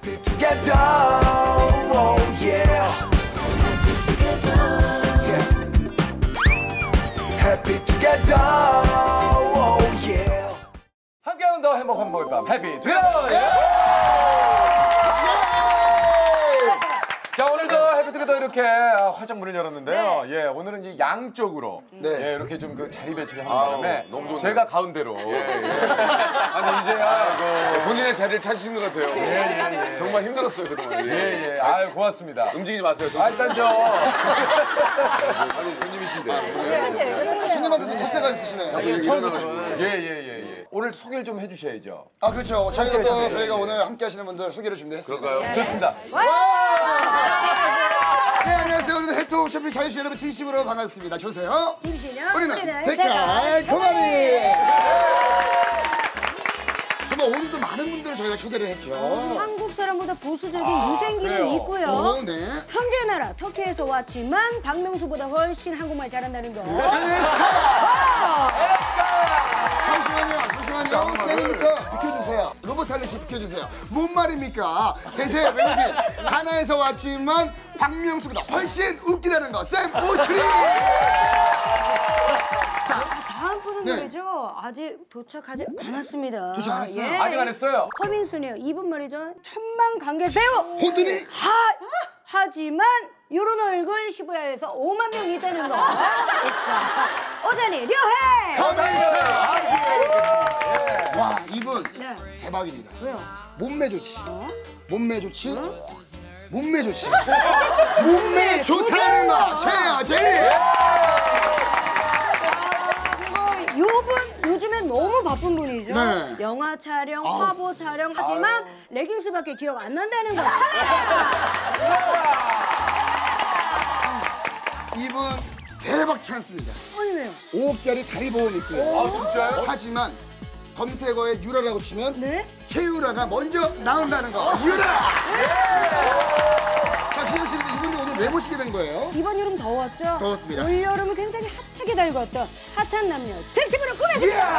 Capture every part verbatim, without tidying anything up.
Happy together, oh yeah. Happy together, oh yeah. 함께하면 더 행복한 먹을 밤 해피 투게더. 예! 자, 오늘도 해피투게더 이렇게 활짝 문을 열었는데요. 네. 예, 오늘은 이제 양쪽으로 네. 예, 이렇게 좀 그 자리 배치를 하는 아우, 바람에 너무 좋네요. 제가 가운데로 예, 예. 아니 이제야 그 본인의 자리를 찾으신 것 같아요. 예, 예, 예. 정말 힘들었어요 그동안. 예, 예. 아유, 고맙습니다. 움직이지 마세요. 저 아, 일단 저 아니 손님이신데. 네. 손님한테도 텃세가 있으시네요. 처음부터. 예, 예, 예, 예. 오늘 소개를 좀 해주셔야죠. 아 그렇죠. 저희가 또 함께 저희가 하시네요. 오늘 함께 하시는 분들 소개를 준비했습니다. 그럴까요? 좋습니다. 네, 안녕하세요. 오늘도 해토 쇼핑 자유시 여러분 진심으로 반갑습니다. 조세요. 진실은 우리는 우리는 댓글 댓글 고마리. 정말 오늘도 많은 분들을 저희가 초대를 했죠. 한국 사람보다 보수적인 그래요? 유생기는 있고요. 오, 네. 형제 나라 터키에서 왔지만 박명수보다 훨씬 한국말 잘한다는 거. 잠시만요, 잠시만요. 쌤부터 비켜주세요. 로봇 할리씨 비켜주세요. 뭔 말입니까? 대세 멜로디 하나에서 왔지만 박명수보다 훨씬 웃기다는 거. 쌤 오추리. 다음 분은 네. 말이죠. 아직 도착하지 않았습니다. 도착 안 했어요? 예. 아직 안 했어요. 커밍순이에요. 이분 말이죠. 천만 관객 배우. 호들이. 하 하지만 이런 얼굴 시부야에서 오만 명이 있다는 거. 있죠. 오자니 료해. 가만히 있어요. 예. 와, 이분 네. 대박입니다. 왜요? 몸매 좋지. 어? 몸매 좋지. 몸매 좋지. 몸매 좋다는 거. 제야 제. 요분 요즘에 너무 바쁜 분이죠. 네. 영화 촬영, 아우. 화보 촬영 하지만 레깅스밖에 기억 안 난다는 거. 이분 대박 찬스입니다. 아니 왜요? 오억짜리 다리 보험 있고요. 아, 진짜요? 하지만 검색어에 유라라고 치면 네? 최유라가 먼저 나온다는 거. 유라! 자, 기현 씨, 이분도 오늘 왜 모시게 된 거예요? 이번 여름 더웠죠? 더웠습니다. 올 여름을 굉장히 핫하게 달궜던 핫한 남녀 특집으로 꾸며집니다.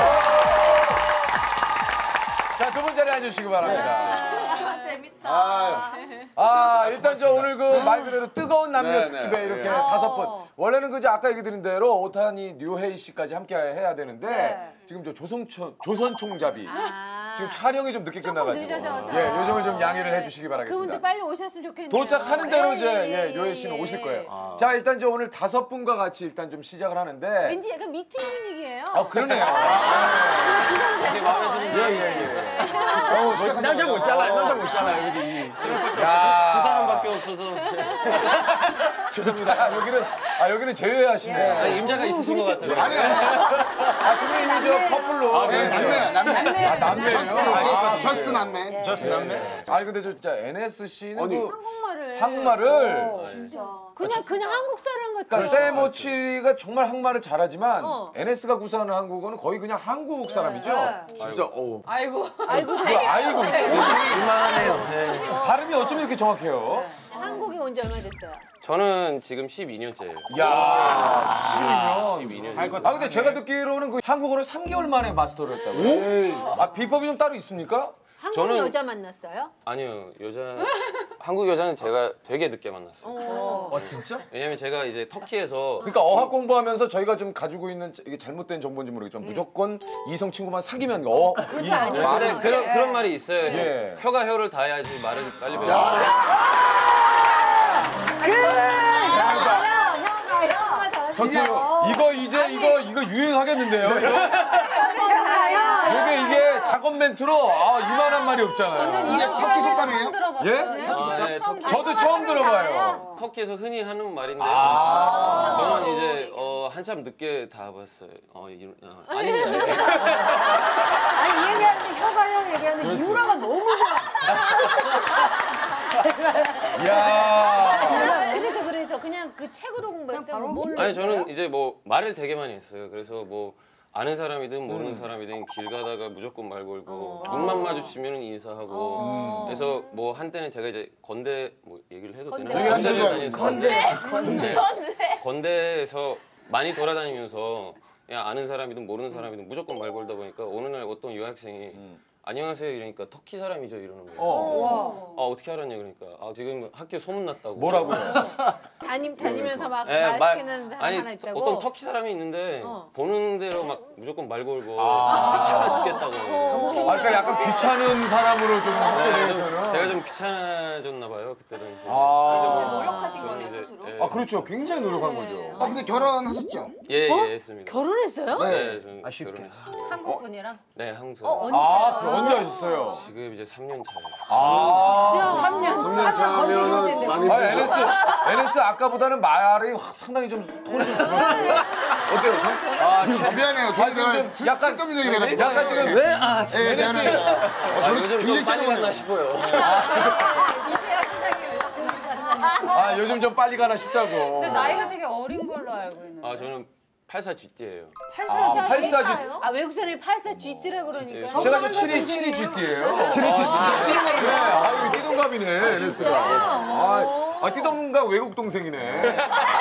자, 두 분 자리에 앉으시기 바랍니다. 아, 아, 일단 저 오늘 그 말 그대로 뜨거운 남녀 네, 특집에 네. 이렇게 네. 다섯 분. 원래는 그저 아까 얘기 드린 대로 오타니 류헤이 씨까지 함께 해야 되는데 네. 지금 저 조선총 조선 총잡이 아. 지금 촬영이 좀 늦게 끝나가지고 늦어져서. 예, 요즘을 좀 양해를 해주시기 바라겠습니다. 그분들 빨리 오셨으면 좋겠네요. 도착하는 대로 이제 예, 예, 예, 류헤이 예, 씨는 예. 오실 거예요. 아. 자, 일단 저 오늘 다섯 분과 같이 일단 좀 시작을 하는데. 왠지 약간 미팅 분위기예요. 아, 그러네요. 되게 마음에 드는 예, 예, 예. 어, 시작하자마자. 남자 못 잘라요. 남자 못 잘라요. 여기 야, 두 사람밖에 없어서. 죄송합니다. 아, 여기는 아 여기는 제외하시네요. 아니, 임자가 있으신 것 같아요. 아니, 아, 두 분이 저 커플로. 네, 남매야, 남매. 아, 남매예요? 저스트, 아, 저스트 남매. 저스 남매? 아니 근데 저 진짜 엔에스 씨는 아니, 그 한국말을. 한국말을 그냥 그냥 한국 사람 같아. 그러니까 세모치가 정말 한국말을 잘하지만 어. 엔에스가 구사하는 한국어는 거의 그냥 한국 사람이죠. 진짜 어우. 아이고 아이고 그 아이고 이만하네요. 네. 발음이 어쩜 이렇게 정확해요? 한국에 온 지 얼마 됐어요? 저는 지금 십이 년째예요. 야, 십이 년. 아 근데 제가 듣기로는 그 한국어를 삼 개월 만에 마스터를 했다고. 에이. 아 비법이 좀 따로 있습니까? 한국 저는- 여자 만났어요? 아니요, 여자 한국 여자는 제가 되게 늦게 만났어요. 어. 어 진짜? 왜냐면 제가 이제 터키에서 그러니까 어학 공부하면서 저희가 좀 가지고 있는 이게 잘못된 정보인지 모르겠지만 무조건 이성 친구만 사귀면 어 이, 아니죠. 말은- 근데 그런 그런 말이 있어요. 예. 혀가 혀를 닿아야지 말을 빨리 배워. 이거 이제 이거 이거 유행하겠는데요. 이거? 이게 이게 작업 멘트로 아 이만한 말이 없잖아요. 이게 터키 속담이에요? 처음 들어봤어요. 예? 아, 네, 터키. 저도 처음 들어봐요. 터키에서 흔히 하는 말인데 아. 저는 이제 어, 한참 늦게 다 봤어요. 어, 이, 어, 아닙니다. 아니 이 얘기하는데 혀가 형 얘기하는데 유라가 너무 좋아. 야. 그래서 그래서 그냥 그 책으로 공부했어요. 뭐 뭘로 아니 했어요? 저는 이제 뭐 말을 되게 많이 했어요. 그래서 뭐 아는 사람이든 모르는 사람이든 길 가다가 무조건 말 걸고 눈만 마주치면 인사하고 어. 그래서 뭐 한때는 제가 이제 건대 뭐 얘기를 해도 건대. 되나? 여기 건대를 한쪽은 다녀서 건대. 건대 건대에서 많이 돌아다니면서 그냥 아는 사람이든 모르는 사람이든 무조건 말 걸다 보니까 어느 날 어떤 유학생이 안녕하세요 이러니까 터키 사람이죠 이러는 거예요. 어. 아 어떻게 알았냐 그러니까 아 지금 학교 소문났다고. 뭐라고요? 다니, 다니면서 막 예, 말 말- 시키는 사람 아니 하나 있다고? 어떤 터키 사람이 있는데 어. 보는 대로 막 무조건 말 걸고 아. 귀찮아 죽겠다고. 어. 아, 그러니까 약간 귀찮은 사람으로 좀 학교 네, 내에서는. 제가 좀 귀찮아졌나 봐요 그때 당시에. 아. 진짜 노력하신 저는 거네요, 이제, 스스로. 예. 아, 그렇죠. 굉장히 노력한 네. 거죠. 아 근데 결혼하셨죠? 예, 예, 했습니다. 결혼했어요? 네, 저는 아쉽게. 결혼했어요. 한국 분이랑? 네, 한국 어, 사람. 언제? 아, 그 언제 하셨어요? 지금 이제 삼 년 차예요. 아. 삼 년. 삼 년 차면은 많이 아, 엔에스, 엔에스 아까보다는 말이 확 상당히 좀 톤이 좀 줄었어요. 어때요? 아, 아, 미안해요. 괜히 지금 내가 좀 약간- 쓸데없는 얘기 해가지고. 약간 지금 예, 왜? 아, 예, 미안합니다. 어, 아, 저는 요즘 굉장히 좀 빨리 갔나 짜증나요. 싶어요. 아, 요즘 좀 빨리 가나 싶다고. 근데 나이가 되게 어린 걸로 알고 있는데. 아, 저는 팔 사 쥐띠예요. 아, 팔사 G. 아, 외국 사람이 팔사 쥐띠라 그러니까. 제가 이제 칠이, 칠이 G띠예요. 칠이 G띠. 네, 아, 이거 띠동갑이네, 엔에스가. 아, 아, 띠동갑 외국 동생이네.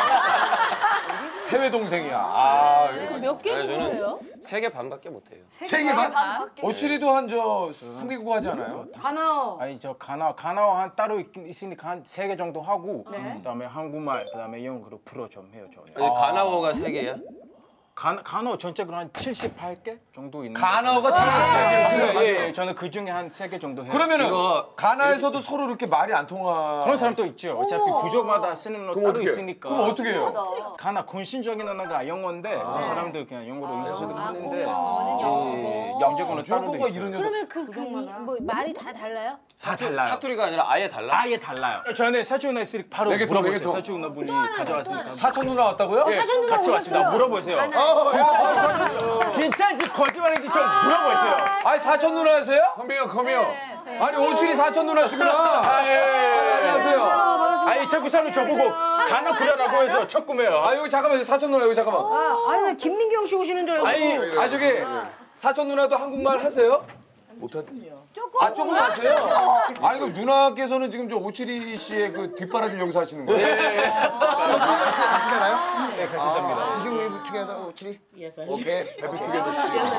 해외 동생이야. 아, 이거 몇 개 아니, 저는 정도예요? 세 개 반밖에 못 해요. 세개 반? 반? 오칠이도 한 저 삼 개국 하지 않아요? 가나오. 아니 저 가나 가나어 한 따로 있긴 있으니까 한 세 개 정도 하고 그다음에 한국말 그다음에 영어로 풀어 좀 해요 저는. 아니, 가나워가 세 개야? 가 가나어 전체로 한 칠십팔 개 정도 있는. 가나어가 거 칠십팔 개. 같아요. 예, 예, 저는 그 중에 한 세 개 정도 해요. 그러면은 이거 가나에서도 서로 이렇게 말이 안 통하. 그런 사람도 있죠. 어차피 부족마다 쓰는 거 따로 어떻게 해요? 있으니까. 그럼 어떻게 해요? 가나 군신적인 언어가 영어인데 그 사람들 그냥 영어로 의사소통 아, 하는데 공용어는 영어고. 예, 영적어는 따로 돼 중국어가 있어요. 이런 여 그러면 그, 그, 이, 뭐, 말이 다 달라요? 다 달라요. 사투리가 아니라 아예 달라? 아예 달라요. 전에 사촌 애들이 바로 내게 통, 물어보세요. 내게 통. 사촌 누나분이 가져왔으니까. 사촌 누나 왔다고요? 예, 같이 왔습니다. 물어보세요. 진짜, 진짜인지 거짓말인지 좀 물어보세요. 아니 사촌 누나세요? 컴이요, 컴이요. 네. 아니 오칠이 사촌 누나시구나. 아, 예. 안녕하세요. 아니 자꾸 사람 저보고 가나 부려라고 해서 척구매요. 아 여기 잠깐만 사촌 누나 여기 잠깐만. 아, 아니 나 김민경 씨 오시는 줄 알고. 아니, 아 저기 사촌 누나도 한국말 하세요? 조금. 아 조금 하세요? 아니 그럼 누나께서는 지금 저 오칠이 씨의 그 뒷바라지 여기서 하시는 거예요? 같이 같이 살아요? 네, 같이 삽니다. Did you live together, 오칠이? Yes, I 오케이. Happy together.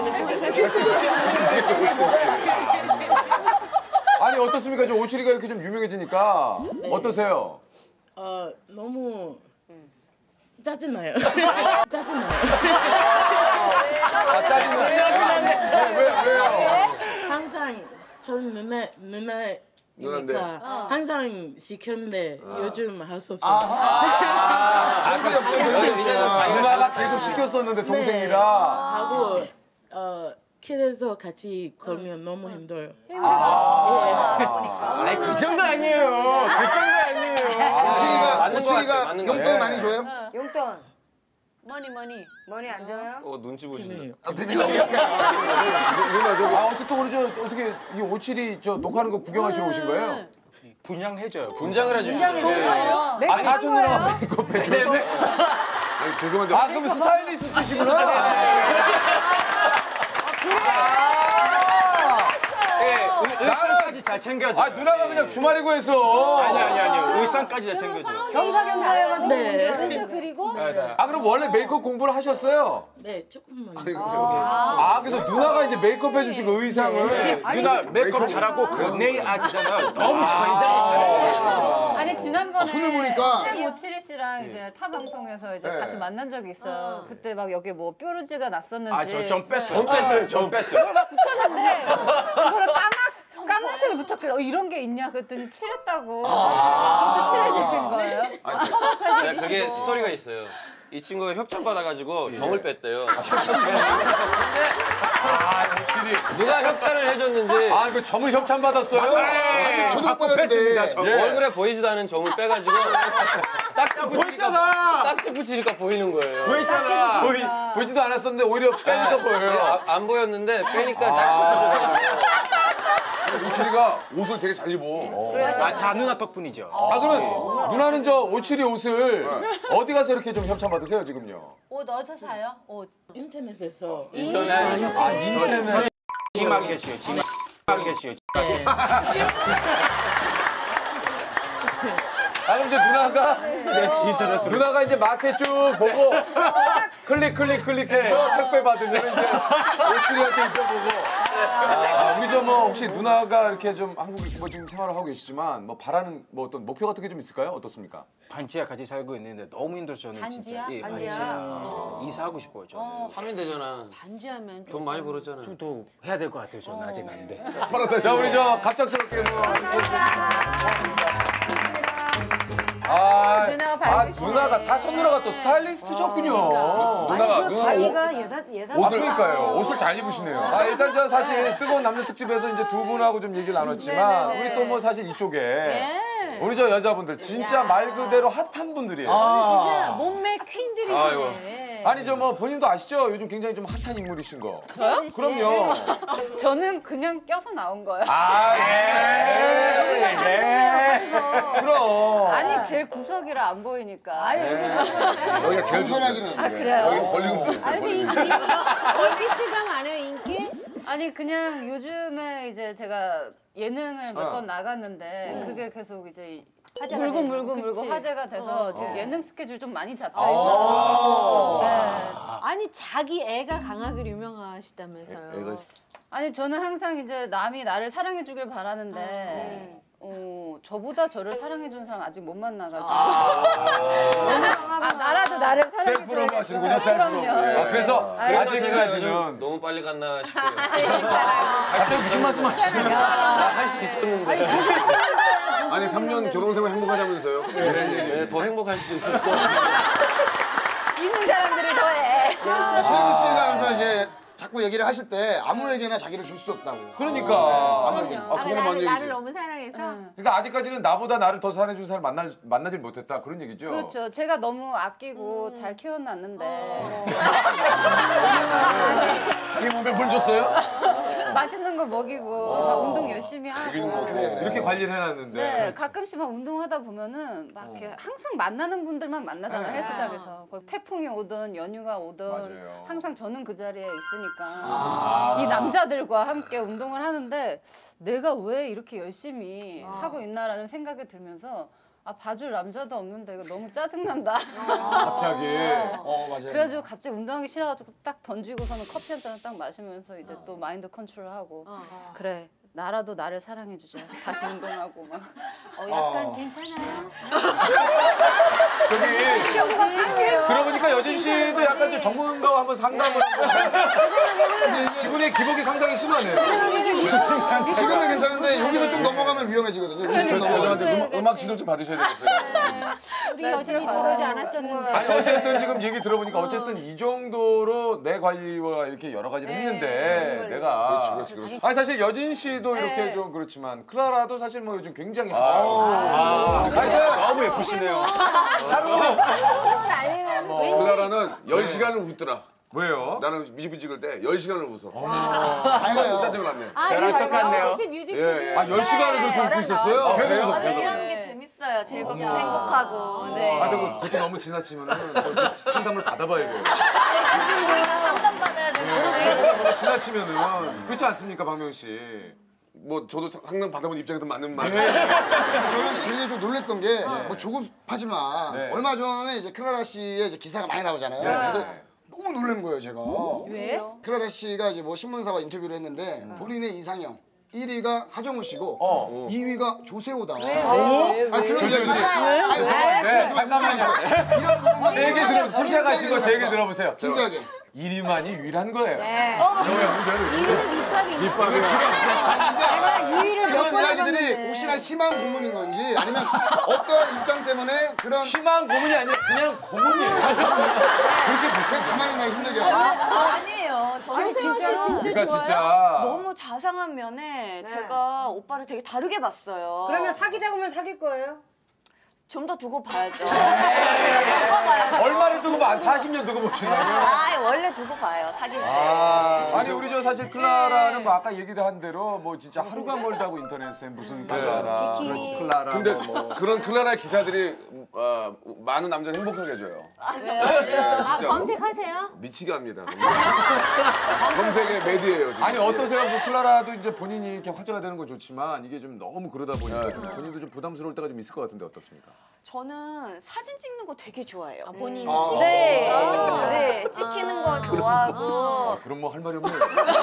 아니 어떻습니까? 저 오칠이가 이렇게 좀 유명해지니까 어떠세요? 어, 너무 짜증나요. 짜증나요. 아 짜증나. 짜증난데. 왜 왜요? 항상 전 누나 누나인데. 누나니까 항상 시켰는데 요즘 할 수 없어요. 한국이 없던 자기가 누나가 계속 시켰었는데 동생이라. 하고 어 길에서 같이 걸면 너무 힘들어요. 아니 그 정도 아니에요. 그 정도 아니에요. 오칠이가 맞는 것 같아, 오칠이가 맞는 것 용돈 같아. 많이 줘요? 용돈 머니, 머니. 머리 안 줘요? 어, 눈치 보시네. 아, 비밀이야. 아 어쨌든 우리 저 어떻게 이 오칠이 저 녹화하는 거 구경하시러 오신 거예요? 분양해줘요. 분장을 해주시죠. 아 사촌 누나가 메이크업 해줘. 아니, 죄송한데. 아 그럼 스타일리스트시구나. 예, 의- 의상까지 잘 챙겨줘. 아 누나가 그냥 주말이고 해서. 아니 아니 아니 의상까지 잘 챙겨줘. 겸사겸사해가지고. 네. 그래서 그리고 아 그럼 원래 메이크업 공부를 하셨어요? 네, 조금만. 아 그래서 누나가 이제 메이크업 해주시고 의상을. 누나 메이크업 잘하고 그 네일 아트잖아. 너무 굉장히 잘해. 아니 지난번에 손을 보니까. 최모칠이 씨랑 이제 타 방송에서 이제 네. 같이 만난 적이 있어요. 그때 막 여기 뭐 뾰루지가 났었는지 아저좀 뺐어요. 좀 뺐어요. 좀 뺐어요. 그걸 막 붙였는데 그거를 까맣 까만색을 붙였길래 어, 이런 게 있냐 그랬더니 칠했다고. 그것도 칠해주신 거예요? 네, 그게 스토리가 있어요. 이 친구가 협찬 받아가지고 정을 뺐대요. 아 오칠이. 누가 협찬을 해줬는지 아 이거 점을 협찬 받았어요? 저도 받고 뺐습니다. 받았는데. 저. 예. 얼굴에 보이지도 않은 점을 빼가지고 딱지 붙이니까 보이잖아. 딱지 붙이니까 보이는 거예요. 보이잖아. 보이 보이지도 않았었는데 오히려 빼니까 보여요. 아, 안 보였는데 빼니까 딱지 붙여가지고. 오칠이가 옷을 되게 잘 입어. 아, 자 누나 덕분이죠. 아 그러면 누나는 저 오칠이 옷을 어디 가서 이렇게 좀 협찬 받으세요 지금요? 옷 어디서 사요? 옷. 인터넷에서 인천에 아 인터넷. 지마켓이요. 지마켓이요. 아 그럼 이제 누나가 네, 진짜로. 누나가 이제 마켓 쭉 보고 클릭 클릭 클릭해서 택배 받으면 이제 오칠이한테 입혀보고 아, 우리 저 뭐 혹시 누나가 이렇게 좀 한국에 뭐 지금 생활을 하고 계시지만 뭐 바라는 뭐 어떤 목표 같은 게 좀 있을까요? 어떻습니까? 반지하 같이 살고 있는데 너무 힘들어 저는 반지하? 진짜. 예, 반지하. 반지하. 이사하고 싶어요 저는. 하면 되잖아. 반지하면 돈 많이 벌었잖아. 좀 더 해야 될 것 같아요 저는 아직 안 돼. 자 우리 저 갑작스럽게 뭐 아, 누나가 아 밝으시네. 누나가 사촌 누나가 또 스타일리스트셨군요. 누나가 그 누나 옷, 바지가 예산 예산. 아 그러니까요. 옷을 잘 입으시네요. 아 일단 저 사실 뜨거운 남녀 특집에서 이제 두 분하고 좀 얘기를 나눴지만 네네네. 우리 또 뭐 사실 이쪽에 네. 우리 저 여자분들 진짜 말 그대로 핫한 분들이에요. 진짜 몸매 퀸들이시네. 아니 저 뭐 본인도 아시죠? 요즘 굉장히 좀 핫한 인물이신 거. 저요? 그럼요. 저는 그냥 껴서 나온 거예요. 아 예. 예. 그럼. 아니 제일 구석이라 안 보이니까. 네. 여기가 제일 겸손하기는. 아 그래요? 여기가 벌리금 있어요. 아니 인기 인기 실감 안 해요 인기? 아니 그냥 요즘에 이제 제가 예능을 몇 어. 번 나갔는데 그게 계속 이제 화제가 물고 되죠. 물고 물고 그치. 화제가 돼서 어. 지금 어. 예능 스케줄 좀 많이 잡혀 아. 있어요. 네. 아니 자기 애가 강하기로 유명하시다면서요. 애가 아니 저는 항상 이제 남이 나를 사랑해 주길 바라는데 네. 어, 저보다 저를 사랑해 주는 사람 아직 못 만나가지고 아. 아, 나라도 나를 사랑해 셀프로브 줘야겠구나. 하시는군요, 셀프로브. 그럼요. 예. 아, 그래서 아유, 그래서 제가 요즘 아직까지는 너무 빨리 갔나 싶어요. 갑자기 무슨 말씀하시는 거예요? 할 수 있었는데. 아니 삼 년 결혼 생활 행복하다면서요? 네, 더 행복할 수도 있었을 것 같아요. 있는 사람들이 더해. 신현주 씨가 그래서 이제 자꾸 얘기를 하실 때 아무에게나 자기를 줄 수 없다고. 그러니까. 아무에게나. 아, 그거는 맞는 나를, 나를 얘기죠. 너무 사랑해서 그러니까 아직까지는 나보다 나를 더 사랑해준 사람 만날 만나질 못했다 그런 얘기죠. 그렇죠. 제가 너무 아끼고 잘 키워놨는데 자기 몸에 물 줬어요? 맛있는 거 먹이고 막 운동 열심히 하고. 그래, 그래. 이렇게 관리를 해놨는데. 네, 가끔씩 막 운동하다 보면은 막 이렇게 항상 만나는 분들만 만나잖아요, 네. 헬스장에서. 거의 태풍이 오든 연휴가 오든 맞아요. 항상 저는 그 자리에 있으니까 아. 이 남자들과 함께 운동을 하는데 내가 왜 이렇게 열심히 하고 있나라는 생각이 들면서 아, 봐줄 남자도 없는데 이거 너무 짜증난다. 갑자기. 어 맞아요. 그래가지고 갑자기 운동하기 싫어가지고 딱 던지고서는 커피 한 잔을 딱 마시면서 이제 또 마인드 컨트롤하고 그래 나라도 나를 사랑해주자 다시 운동하고 막 어, 약간 어. 괜찮아요? 저기 들어보니까 여진 씨도 약간 좀 전문가와 한번 상담을 한번 기분의 기복이 상당히 심하네요. 지금은 괜찮은데 여기서 좀 넘어가면 위험해지거든요. 여기서 좀 저, 넘어가면. 죄송한데 음, 음악 지도 좀 받으셔야 되겠어요. 우리 여진이 저러지 않았었는데. 아니 어쨌든 지금 얘기 들어보니까 어쨌든 이 정도로 내 관리와 이렇게 여러 가지를 했는데 내가 그렇지, 그렇지, 그렇지. 아니 사실 여진 씨도 이렇게 네. 좀 그렇지만 클라라도 사실 뭐 요즘 굉장히 핫. 아, 아니 저 너무 예쁘시네요. 하루 난리는 클라라는 열 시간을 웃더라. 왜요? 나는 뮤직비디오 찍을 때 열 시간을 웃어. 밝아요. 짜증을 났네. 아, 저랑 이거 똑같네요. 혹시 뮤직비디오 예, 예. 아 열 시간을 그렇게 웃고 있었어요? 계속 웃어, 아, 계속. 이러는 게 재밌어요. 즐겁고 행복하고. 네. 아 근데 그것도 너무 지나치면은 또 상담을 받아봐야 돼요. 우리가 상담받아야 되는데. 너무 지나치면은 그렇지 않습니까, 박명 씨? 뭐 저도 상담 받아본 입장에서 맞는 말. 저는 굉장히 좀 놀랬던 게 뭐 조급하지만 네. 얼마 전에 이제 클라라 씨의 이제 기사가 많이 나오잖아요. 네. 근데 너무 놀란 거예요, 제가. 왜? 클라라 씨가 이제 뭐 신문사와 인터뷰를 했는데 본인의 이상형 일 위가 하정우 씨고 어. 이 위가 조세호다. 왜? 아니 그런 조세호 얘기. 씨. 아니 네, 잠깐만요. 이런 부분만 제 얘기 들어, 침착하시고 제 얘기 들어봅시다. 들어보세요. 진지하게. 일 위만이 유일한 거예요. 이유는 밑밥이 있는 밑밥이. 내가 유일을 몇 그런 번 이야기들이 해봤는데. 혹시나 희망 고문인 건지 아니면 어떤 입장 때문에 그런 희망 고문이 아니라 그냥 고문이에요. 그렇게 그냥 가만히 날 힘들게 하고. 아니에요. 저는 아니, 진짜 진짜로. 진짜 그러니까 좋아요. 진짜. 너무 자상한 면에 네. 제가 오빠를 되게 다르게 봤어요. 그러면 사귀자고 하면 사귈 거예요? 좀 더 두고 봐야죠. 두고 봐야죠. 얼마를 두고 봐? 사십 년 두고 보시나요? 아, 원래 두고 봐요. 사귈 때. 아, 아니 우리 저 사실 클라라는 뭐 아까 얘기도 한 대로 뭐 진짜 하루가 멀다고 인터넷에 무슨 기사라 그렇지 클라라 근데 뭐, 뭐. 그런 클라라의 기사들이 어, 많은 남자를 행복하게 해줘요. 아, 진짜로. 검색하세요? 미치게 합니다. 검색의 매드예요 지금. 아니 어떠세요? 그 클라라도 이제 본인이 이렇게 화제가 되는 건 좋지만 이게 좀 너무 그러다 보니까 네. 좀 본인도 좀 부담스러울 때가 좀 있을 것 같은데 어떻습니까? 저는 사진 찍는 거 되게 좋아해요. 아, 본인이 아. 찍 네, 아. 네, 찍히는 거 좋아하고. 아, 그럼 뭐 할 말이 없네요.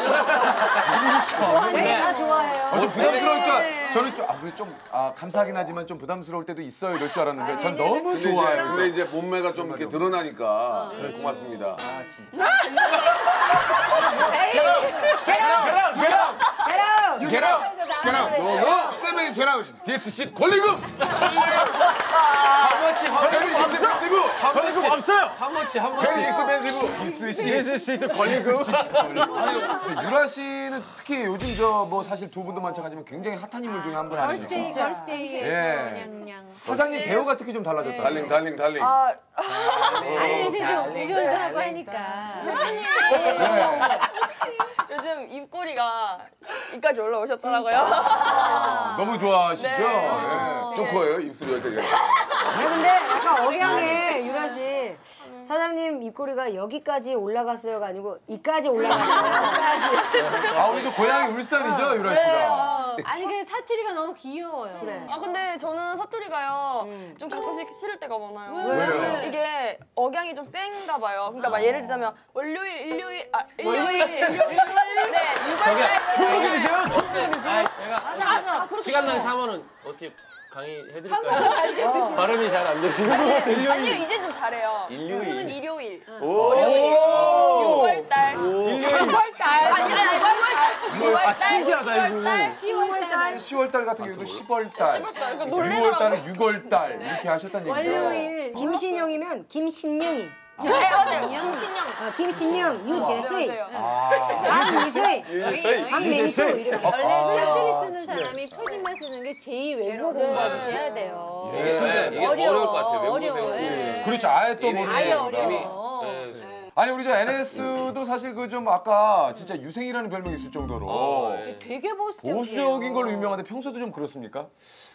네, 다 좋아해요. 어, 좀 부담스러울 줄 알... 저는 좀, 아, 그래 좀 아, 감사하긴 하지만 좀 부담스러울 때도 있어요 이럴 줄 알았는데 전 너무 근데 이제, 좋아요. 근데 이제 몸매가 좀 이렇게 드러나니까 고맙습니다. 아 진짜. Get out! Get out! 너, 너! 쌤에게 get out! 디에스씨 권리금! 한번치 한번치 걸리금 없어요. 한번치 베리 한번치 익스펜시브! 디에스 씨도 걸리금. 유라 씨는 특히 요즘 저 뭐 사실 두 분도 마찬가지지만 굉장히 핫한 인물 중에 한 분 걸스데이 아니에요? 걸스데이에서 예. 그냥 그냥 사장님 배우가 특히 좀 달라졌다. 달링, 달링, 달링. 아, 아니 요새 좀 우결도 하고 하니까 선배님 네. 요즘 입꼬리가 이까지 올라오셨더라고요. 아, 너무 좋아하시죠? 네. 예. 좀 커요, 입술이 되게. 아니 근데 약간 억양에 유라 씨 사장님 입꼬리가 여기까지 올라갔어요가 아니고 이까지 올라갔어요. 아 우리 저 고향이 울산이죠 유라 씨가. 아니 그 사투리가 너무 귀여워요. 그래. 아 근데 저는 사투리가요 좀 가끔씩 싫을 때가 많아요. 왜요? 왜? 이게 억양이 좀 센가 봐요. 그러니까 막 예를 들자면 월요일, 일요일, 아 일요일, 일요일, 네 유월달. 총각이세요? 총각이세요? 아, 제가 아, 그렇게 시간 날 써요. 삼원은 어떻게 강의해드릴까요? 발음이 잘 안 되시는 것 같아요. 아니요 이제 좀 잘해요. 일요일. 일요일, 오. 유월달, 유월달, 아니 아니 유월달, 아 신기하다 이거. 시월달 시월달 같은 경우도 십월달, 이거 놀래더라고요. 유월달은 유월달 이렇게 하셨다는 얘기죠. 월요일 김신영이면 김신영이. 네 맞아요. 김신영. 어, 김신영, 유재수이, 맞아요. 아, 박미수이, 박민수 이렇게. 원래 사투리 쓰는 사람이 표준말 쓰는 게 제이 외국어 공부하듯이 해야 돼요. 예, 이게 어려워, 어려울 것 같아요. 외국어 어려워, 배우는 예. 게. 그렇죠. 아예 또 이미- 모르는 아예 거니까. 어려워. 예. 아니 우리 저 엔에스도 사실 그 좀 아까 진짜 유생이라는 별명이 있을 정도로 어, 예. 되게 보수적이에요. 보수적인 걸로 유명한데 평소도 좀 그렇습니까?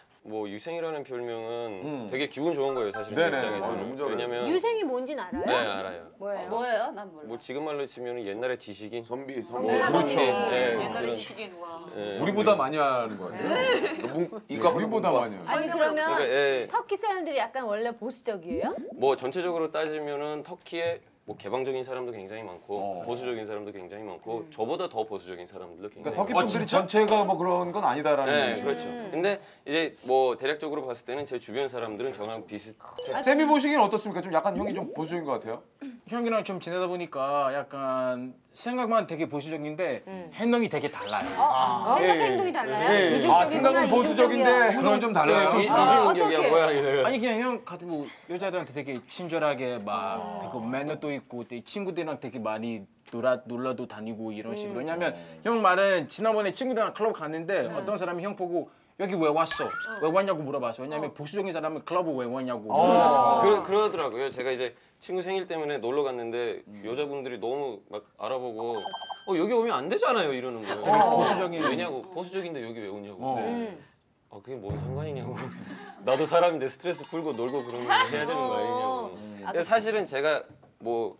뭐 유생이라는 별명은 음. 되게 기분 좋은 거예요, 사실 제 네네. 아, 입장에서는. 너무 잘해요. 왜냐면 유생이 뭔진 알아요? 네, 알아요. 뭐예요? 뭐예요? 난 몰라. 뭐 지금 말로 치면 옛날에 지식인 선비, 뭐 선비. 그렇죠. 네. 예, 옛날에 그런- 지식인 와. 예. 우리보다 많이 하는 것 같아요. 문, 이과 우리보다 많이 해요. 아니 그러면 그러니까, 예. 터키 사람들이 약간 원래 보수적이에요? 뭐 전체적으로 따지면은 터키에 뭐 개방적인 사람도 굉장히 많고 어. 보수적인 사람도 굉장히 많고 저보다 더 보수적인 사람들도 굉장히 그러니까 터키 많고. 분들이 전체가 뭐 그런 건 아니다라는 네, 얘기죠. 그렇죠. 근데 이제 뭐 대략적으로 봤을 때는 제 주변 사람들은 저랑 비슷해. 쌤이 보시기엔 어떻습니까? 좀 약간 형이 좀 보수적인 것 같아요. 형이랑 좀 지내다 보니까 약간 생각만 되게 보수적인데 행동이 되게 달라요. 생각 예. 행동이 달라요? 예. 아 생각은 보수적인데 행동은 좀 달라요. 이- 어, 이중인격이야 어떡해. 뭐야 이래요. 아니 그냥 형 같은 뭐 여자들한테 되게 친절하게 막 되게 매너도 있고 되게 친구들이랑 되게 많이 놀아 놀러도 다니고 이런 식으로. 왜냐면 형 말은 지난번에 친구들이랑 클럽 갔는데 어떤 사람이 형 보고 여기 왜 왔어? 왜 왔냐고 물어봤어. 왜냐면 보수적인 사람은 클럽을 왜 왔냐고. 물어봤어. 그러, 그러더라고요. 제가 이제 친구 생일 때문에 놀러 갔는데 여자분들이 너무 막 알아보고 어 여기 오면 안 되잖아요 이러는 거예요. 되게 보수적인. 왜냐고 보수적인데 여기 왜 오냐고. 어. 근데 아 그게 뭔 상관이냐고. 나도 사람인데 스트레스 풀고 놀고 그러면 해야 되는 거 아니냐고. 근데 사실은 제가 뭐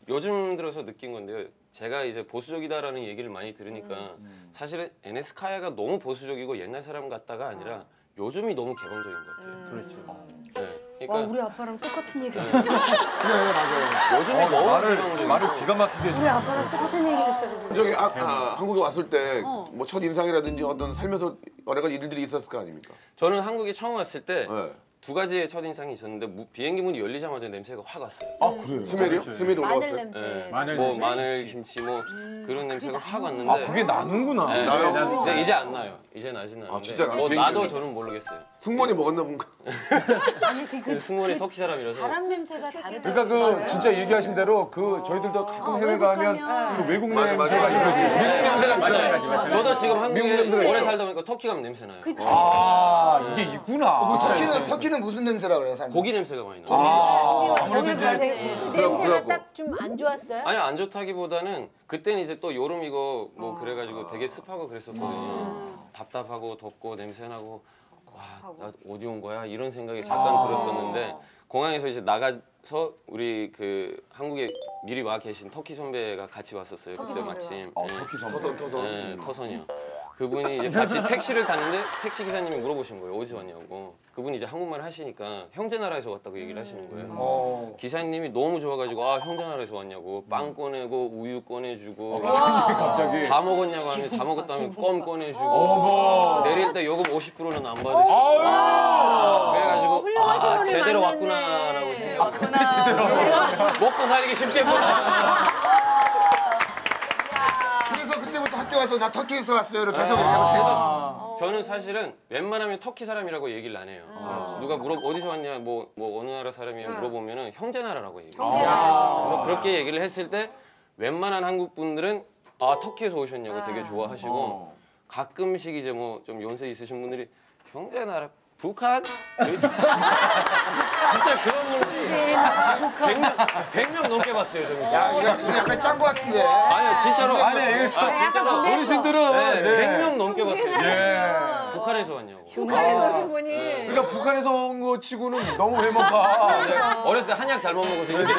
요즘 들어서 느낀 건데요. 제가 이제 보수적이다라는 얘기를 많이 들으니까 사실은 엔에스카야가 너무 보수적이고 옛날 사람 같다가 아니라 요즘이 너무 개방적인 것 같아요. 그렇죠. 네. 와 그러니까 우리 아빠랑 똑같은 얘기. 그래 맞아요. 요즘이 어, 너무 말을 개방적이고 말을 기가 막히게 우리 해줘. 아빠랑 똑같은 얘기를 했어. 저기 아, 아, 한국에 왔을 때 뭐 첫 인상이라든지 어떤 살면서 여러 가지 일들이 있었을 거 아닙니까? 저는 한국에 처음 왔을 때 두 네. 가지의 첫인상이 있었는데 무- 비행기 문이 열리자마자 냄새가 확 왔어요. 아 그래요? 스멜이요? 스멜이 마늘 올라왔어요? 냄새. 네. 마늘 뭐 냄새, 마늘, 김치. 김치 뭐 그런 냄새가 확 왔는데 아 그게 나는구나. 네. 나요? 근데 이제 안 나요. 이제 나진 않는데 진짜 뭐 비행기 나도 냄새. 저는 모르겠어요. 승무원이 먹었나 본가? 아니 그, 그, 승무원이 터키 사람이라서 바람 냄새가 다르다. 그러니까 그 진짜 얘기하신 대로 그 저희들도 가끔 어, 해외 외국 가면 가면. 그 외국 맞아, 맞아, 냄새가 맞아. 있거든요. 미국 냄새가 맞아요, 있어요. 맞아요. 저도 지금 한국에 미국 냄새가 오래 있어. 살다 보니까 터키 가면 냄새 나요. 그치. 아 이게 있구나. 터키는 터키는 무슨 냄새라 그래요, 사람? 고기 냄새가 많이 나요. 아, 거기 아무래도 거기 가야 이제 돼. 그 그래갖고, 냄새가 그래갖고. 딱 좀 안 좋았어요? 아니 안 좋다기보다는 그때는 이제 또 여름이고 뭐 그래가지고 되게 습하고 그랬었거든요. 답답하고 덥고 냄새 나고 와 나 어디 온 거야 이런 생각이 잠깐 들었었는데 공항에서 이제 나가서 우리 그 한국에 미리 와 계신 터키 선배가 같이 왔었어요. 그때 마침. 어, 예. 터키 선배. 터선 터선. 네, 터선이요. 그분이 이제 같이 택시를 탔는데 택시 기사님이 물어보신 거예요. 어디서 왔냐고. 그분이 이제 한국말 하시니까 형제 나라에서 왔다고 얘기를 하시는 거예요. 어. 기사님이 너무 좋아가지고 아 형제 나라에서 왔냐고 빵 꺼내고 우유 꺼내주고 갑자기 다 먹었냐고 하면 다 먹었다면 껌 꺼내주고 어머. 내릴 때 요금 오십 퍼센트는 안 받으시고 아유. 그래가지고 훌륭하신 아 분을 제대로 만났네. 왔구나라고 제대로 왔구나. 먹고 살기 쉽겠구나. 그래서 그때부터 학교 와서 나 터키에서 왔어요. 이렇게 계속 아, 얘기하고 그래서 저는 사실은 웬만하면 터키 사람이라고 얘기를 안 해요. 누가 물어 어디서 왔냐, 뭐, 뭐 어느 나라 사람이냐 물어보면은 형제 나라라고 얘기해요. 그래서 그렇게 얘기를 했을 때 웬만한 한국 분들은 아 터키에서 오셨냐고 되게 좋아하시고 가끔씩 이제 뭐 좀 연세 있으신 분들이 형제 나라 북한? 진짜 그런 분들이 백 명, 백 명 넘게 봤어요, 저는. 야, 이거 약간 짠 거 같은데. 아니요, 진짜로. 아니, 이거 진짜 아, 진짜로. 어르신들은 네, 네. 백 명 넘게 봤어요. 예. 북한에서 왔냐고. 북한에서 오신 분이. 그러니까 북한에서 온 거 치고는 너무 외모가. 네, 어렸을 때 한약 잘못 먹어서 이렇게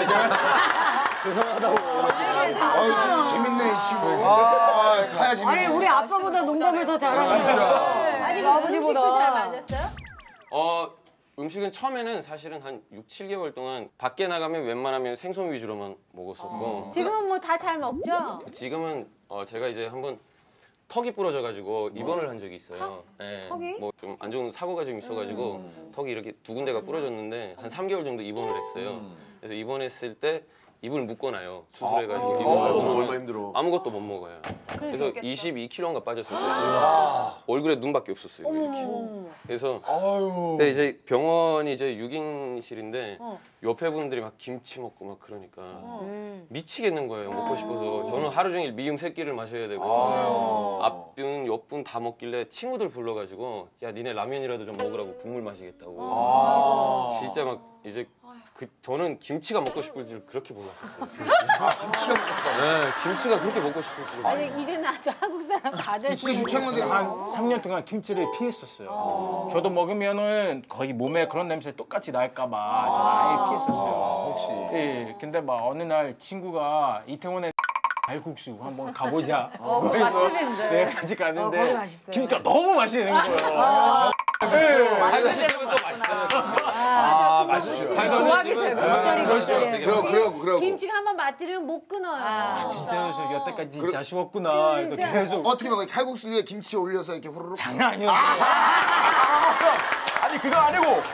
죄송하다고. 어이, 재밌네, 이 친구. 아, 가야 재밌네. 아니 우리 아빠보다 농담을 더 잘하시죠. 아니 아버지보다. 음식도 잘 맞았어요? 어, 음식은 처음에는 사실은 한 육, 칠 개월 동안 밖에 나가면 웬만하면 생선 위주로만 먹었었고 지금은 뭐 다 잘 먹죠? 지금은 어, 제가 이제 한번 턱이 부러져가지고 입원을 한 적이 있어요. 네, 턱이? 뭐 좀 안 좋은 사고가 좀 있어가지고 턱이 이렇게 두 군데가 부러졌는데 한 삼 개월 정도 입원을 했어요. 그래서 입원했을 때 입을 묶어놔요. 수술해가지고 입을 어, 묶어놓으면 얼마나 힘들어. 아무것도 못 먹어요. 그래서 이십이 킬로인가 빠졌었어요. 얼굴에 눈밖에 없었어요. 이렇게. 그래서 아유. 근데 이제 병원이 이제 육 인실인데 어. 옆에 분들이 막 김치 먹고 막 그러니까 어. 미치겠는 거예요. 먹고 싶어서. 저는 하루 종일 미음 새끼를 마셔야 되고 아유. 앞분 옆분 다 먹길래 친구들 불러가지고 야 니네 라면이라도 좀 먹으라고 국물 마시겠다고. 아. 진짜 막 이제 그 저는 김치가 먹고 싶을 줄 그렇게 몰랐었어요. 아, 김치가 먹고 싶다. 네, 김치가 그렇게 먹고 싶을 줄. 아니 이제는 아주 한국 사람 다들 진짜 유치원 때 한 삼 년 동안 김치를 피했었어요. 저도 먹으면은 거의 몸에 그런 냄새 똑같이 날까봐 좀 아예 피했었어요. 혹시. 예, 근데 막 어느 날 친구가 이태원에 갈국수 한번 가보자. 어, 그거 그래서 맛집인데. 네, 같이 어, 거기 갔는데 맛있어요. 김치가 너무 맛있는 거예요. 갈국수 집은 또 맛있어요. 아, 맛있죠. 좋아하게 되고. 그렇죠. 되게 그래고 그래고 그래고 김치가 한번 맛들이면 못 끊어요. 아, 진짜 저 여태까지 자식 없구나. 그래서 계속 어떻게 먹어요? 칼국수 위에 김치 올려서 이렇게 후루룩. 장난 아니었어요. 아니 그거 아니고.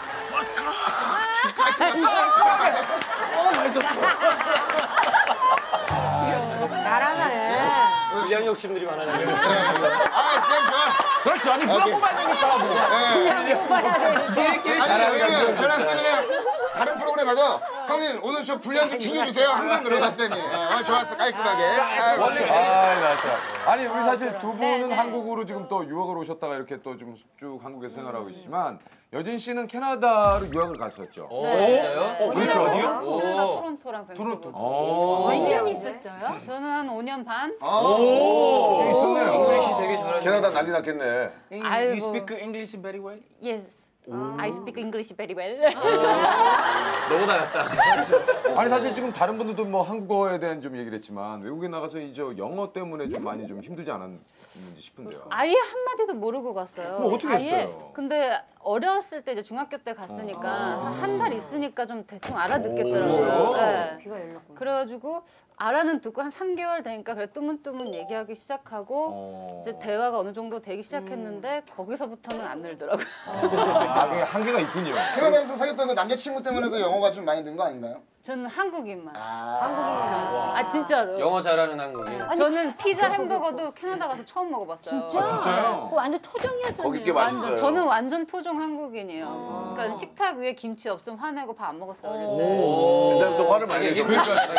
잘하네. 불량 욕심들이 많아요. 아, 쌤 좋아. 그렇죠. 아니 물 한번 받으니까 뭐. 끼리끼리 아니, 잘하는 왜냐면 저랑 쌤이랑 다른 프로그램에서 형님 오늘 저 분량 좀 챙겨주세요. 항상 그러다 쌤이. 예, 어, 좋았어 깔끔하게. 아, 아, 맞아. 아니 우리 사실 두 분은 네, 네. 한국으로 지금 또 유학을 오셨다가 이렇게 또 좀 쭉 한국에서 생활하고 계시지만 여진 씨는 캐나다로 유학을 갔었죠. 오, 진짜요? 어, 그렇죠. 어디요? 오. 캐나다 토론토랑 밴쿠버. 토론토. 오. 몇 년 있었어요? 저는 한 오 년 반? 오. 있었네요. 잉글리시 되게 잘하시네. 캐나다 난리 났겠네. You 아이고. speak English very well? Yes. I speak English very well. 너보다 낫다. 아니 사실 지금 다른 분들도 뭐 한국어에 대한 좀 얘기를 했지만 외국에 나가서 이제 영어 때문에 좀 많이 좀 힘들지 않았는지 싶은데요. 아예 한마디도 모르고 갔어요. 그럼 어떻게 아예. 했어요? 근데 어렸을 때 이제 중학교 때 갔으니까 한 달 있으니까 좀 대충 오. 알아듣겠더라고요. 네. 비가 열렸구나. 그래가지고 알아는 듣고 한 삼 개월 되니까 그래 뜨문뜨문 얘기하기 시작하고 어. 이제 대화가 어느 정도 되기 시작했는데 거기서부터는 안 늘더라고요. 아, 그게 한계가 있군요. 캐나다에서 사귀었던 그 남자친구 때문에도 영어가 좀 많이 는 거 아닌가요? 저는 한국인만. 아, 아 진짜로. 영어 잘하는 한국인. 저는 피자 햄버거도 캐나다 가서 처음 먹어봤어요. 진짜? 진짜요? 그거 완전 토종이었었네요. 거기 게 맛있어요. 완전 저는 완전 토종 한국인이에요. 그러니까 식탁 위에 김치 없으면 화내고 밥 안 먹었어요 어릴 때. 옛날부터 화를 많이 내서.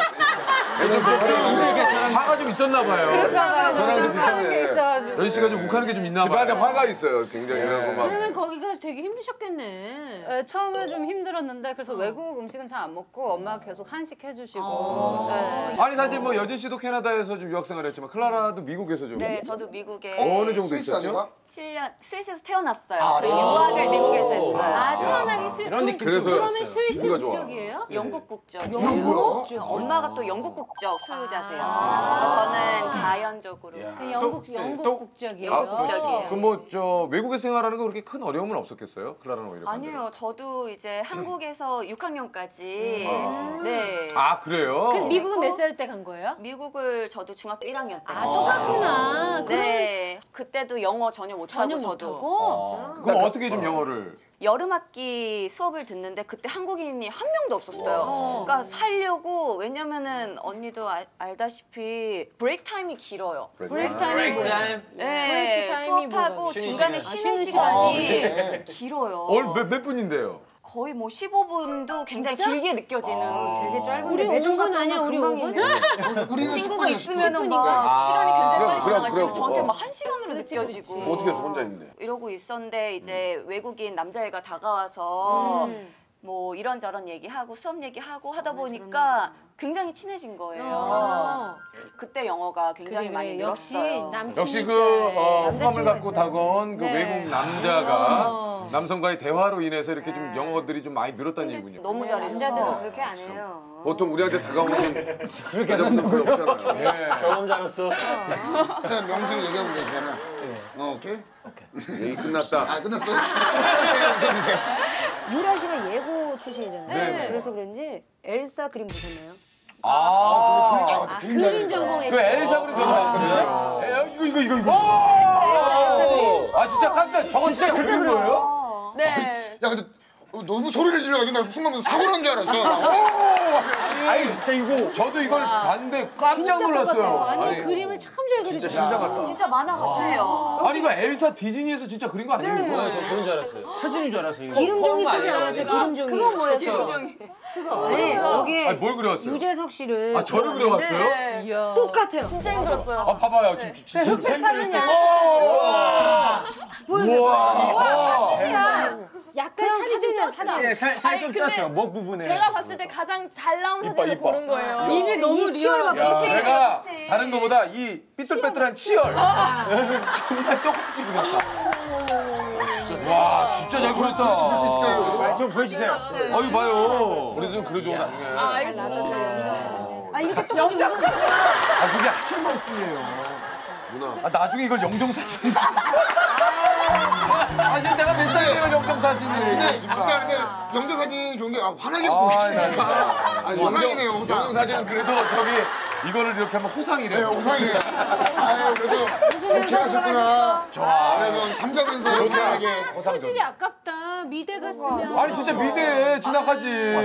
화가 좀 있었나 봐요. 그러니까 저랑 좀 하는 게 비슷하네. 있어가지고. 여진 씨가 좀 욱하는 게 좀 있나 봐요. 집안에 화가 있어요. 굉장히 이러고 막. 그러면 거기 가서 되게 힘드셨겠네. 네, 처음에 좀 힘들었는데 그래서 외국 음식은 잘 안 먹고 엄마가 계속 한식 해주시고. 아. 네. 아니 사실 뭐 여진 씨도 캐나다에서 좀 유학 생활했지만 클라라도 미국에서 좀 네, 저도 미국에 어느 정도 스위스 있었죠? 아닌가? 칠 년 스위스에서 태어났어요. 아, 그리고 아. 유학을 미국에서 했어요. 아 태어나기 스위스 그런 느낌 그래서 좀 그러면 있었어요. 스위스 누가 좋아? 국적이에요? 영국 국적. 영국? 엄마가 또 영국 국적 소유자세요. 아. 그래서 저는 자연적으로. 그 영국 영국 또- 국적이에요. 영국 국적이에요. 그럼 뭐 저 외국에 생활하는 거 그렇게 큰 어려움은 없었겠어요? 클라라는 오히려. 아니요, 저도 이제 한국에서 육 학년까지 음. 네. 아 그래요? 그래서 미국은 몇 살 때 간 거예요? 미국을 저도 중학교 일 학년 때. 아, 똑같구나. 네. 그때도 영어 전혀 못하고 전혀 저도. 못하고. 그럼 어떻게 좀 영어를? 여름 학기 수업을 듣는데 그때 한국인이 한 명도 없었어요. 와. 그러니까 살려고 왜냐면은 언니도 알, 알다시피 브레이크 타임이 길어요. 브레이크 타임이 뭐예요? 네, 브레이크 타임이 수업하고 뭐예요? 쉬는 중간에 시간. 쉬는 아, 쉬는 시간이 시간이. 길어요. 얼 몇 분인데요? 거의 뭐 십오 분도 굉장히 진짜? 길게 느껴지는. 아. 되게 짧은데 우리 매점 오 분 갔다 아니야? 오면 우리 오 분? 금방이네. 우리는 십 친구가 분이야, 십 분. 있으면은 십 막 아. 시간이 굉장히 그래, 빨리 그래, 지나갈 그래, 텐데 저한테 어. 막 한 시간으로 그렇지, 느껴지고. 그렇지. 뭐 어떻게 해서 혼자 있는데? 이러고 있었는데 이제 외국인 남자애가 다가와서 음. 뭐 이런저런 얘기하고 수업 얘기하고 하다 보니까 굉장히 친해진 거예요. 어. 그때 영어가 굉장히 그래, 많이 그래. 역시 늘었어요. 남친이 역시 그 있어야 어, 해. 호감을 갖고 다가온 그 네. 외국 남자가 어. 남성과의 대화로 인해서 이렇게 좀 네. 영어들이 좀 많이 늘었다는 얘기군요. 너무 남자들은 잘해줘서. 그렇게 안 해요. 보통 우리한테 다가오면 그렇게 여자분들 거의 없잖아요. 예. 경험 잘했어. 쌤 명수 얘기하고 계시잖아. 어, 오케이? 얘기 끝났다. 아 끝났어요? 네, 유라 씨가 예고 출신이잖아요. 네. 그래서 그런지 엘사 그림 보셨나요? 아, 아, 아, 그림 그림 잘했다. 전공했죠. 그 엘사 그림 저도 봤어요. 에, 이거 이거 이거 이거. 아 진짜 깜짝 저거 진짜 그린 거예요? 네. 야 근데 어, 너무 소리를 질러가지고 나 순간 사고 난 줄 알았어. 나, 오! 아니 진짜 이거 저도 이걸 봤는데 깜짝 놀랐어요. 아니, 아니, 그림을 참 잘 그리죠. 진짜 신사 같다. 진짜 만화 같아요. 아니 이거 엘사 디즈니에서 진짜 그린 거 아니에요? 이거? 아, 저 그런 줄 알았어요. 사진인 줄 알았어요. 이거. 기름종이 펌 쓰지 아니에요, 않았죠? 이거? 기름종이. 그건 뭐예요, 그거? 그거 아니, 여기에 아니 뭘 그려왔어요? 유재석 씨를 아 저를 그려왔어요? 네. 이야. 똑같아요. 진짜 힘들었어요. 아 봐봐요 지금 진짜. 그래서 책 사진이 우와. 야, 약간 살이 좀 쪘다. 예, 살, 살 좀 아니, 근데 쪘어요. 목 부분에. 제가 봤을 때 가장 잘 나온 사진을 이뻐. 고른 거예요. 입이 너무 리얼 야, 같아. 내가 다른 거보다 이 삐뚤빼뚤한 치열 정말 똑같이 그렸다. 진짜, 와 진짜 잘 그렸다. 아, 좀 보여주세요. 어이 봐요. 우리 좀 그려줘 나중에. 아, 알겠습니다. 아 이렇게 똑같이 아 그게 하실 말씀이에요. 누나. 아 나중에 이걸 영정사진. 아 지금 내가 몇 살이에요 근데 영정사진을. 진짜 근데 영정 사진 좋은 게 아, 환하게 아, 웃고 네. 계시니까 아니, 호상이네요 호상. 영정사진은 그래도 저기 이거를 이렇게 하면 호상이래. 네 호상이에요. 아유 그래도 좋게 하셨구나. 좋아. 그래도 잠자면서 편하게. 소질이 아깝다. 미대 갔으면. 아니 진짜 미대에 진학하지.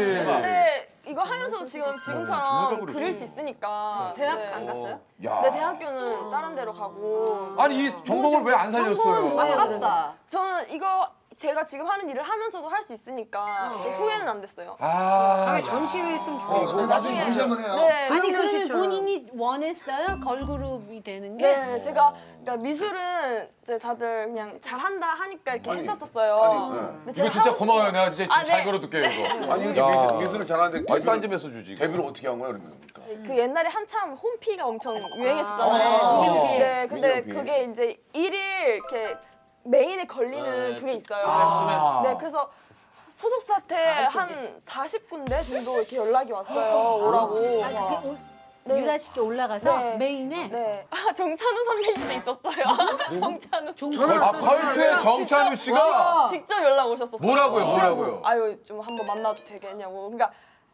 근데 이거 하면서 지금 정말 지금처럼 잘 그릴 그렸어. 수 있으니까. 대학 네. 안 갔어요? 야. 네, 대학교는 다른 데로 가고. 아니 이 전공을 왜 안 살렸어요? 아깝다. 저는 이거 제가 지금 하는 일을 하면서도 할 수 있으니까 좀 후회는 안 됐어요. 아. 전시회 했으면 어, 좋겠고. 나중에 전시 한번 해요. 네. 아니 그러면 실처럼. 본인이 원했어요? 걸그룹이 되는 게? 네, 제가 그러니까 미술은 이제 다들 그냥 잘한다 하니까 이렇게 했었었어요. 아니, 네. 근데 이거 제가 진짜 하고 싶은 고마워요. 건- 내가 진짜 아, 잘 네. 걸어둘게요 이거. 아니 이렇게 야. 미술, 미술을 잘하는데 아니 싼 데뷔를, 집에서 주지. 이거. 데뷔를 어떻게 한 거야 그러면? 그 옛날에 한참 홈피가 엄청 유행했었잖아요. 아, 홈피. 네, 미니 근데 홈피. 그게 이제 일일 이렇게 메인에 걸리는 아, 그게 주- 있어요. 아. 네, 그래서 소속사한테 한 사십 군데 정도 이렇게 연락이 왔어요. 오라고. 아니, 그 올- 네. 유라 씨께 올라가서 네. 메인에 네. 아, 정찬우 선배님도 있었어요. 정찬우. 아 펄트의 정찬우 씨가 직접 연락 오셨었어요. 뭐라고요? 뭐라고요? 아유, 좀 한번 만나도 되겠냐고. 그러니까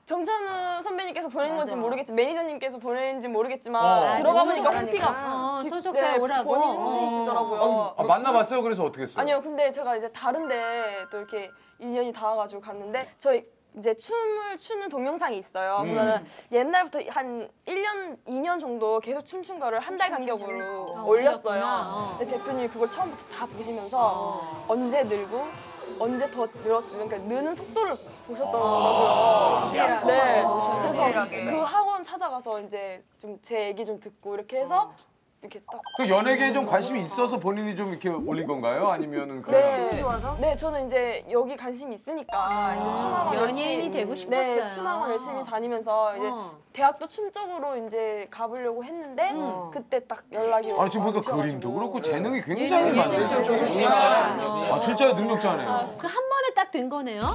정찬우 선배님께서 보낸 건지 모르겠지, 매니저님께서 보낸지 모르겠지만 어. 들어가 아, 보니까 소속사니까. 홈피가 어, 직- 소속사에 오라고. 본인 어. 홈페이지더라고요. 아, 만나봤어요? 그래서 어떻게 했어요? 아니요, 근데 제가 이제 다른데 또 이렇게 인연이 닿아가지고 갔는데 저희 이제 춤을 추는 동영상이 있어요. 음. 그러면 옛날부터 한 일 년, 이 년 정도 계속 춤춘 거를 한 달 간격으로 어, 올렸어요. 올렸구나. 어. 근데 대표님이 그걸 처음부터 다 보시면서 언제 늘고 언제 더 늘었으면 그러니까 느는 속도를 보셨더라고요. 네. 그래서 그 학원 찾아가서 이제 좀 제 얘기 좀 듣고 이렇게 해서 이렇게 딱. 그 연예계에 좀 관심이 있어서 본인이 좀 이렇게 올린 건가요? 아니면은 그냥 네. 네, 저는 이제 여기 관심이 있으니까 이제 춤학원 연예인이 열심히 되고 네, 싶었어요. 춤학원 열심히 다니면서 이제 어. 대학도 춤 쪽으로 이제 가보려고 했는데 음. 그때 딱 연락이 아니 지금 보니까 오셔가지고. 그림도 그렇고 재능이 굉장히 예능, 많네요. 예능 쪽으로 진짜 진짜 많아. 아 진짜 능력자네요. 그 한 번에 딱 된 거네요?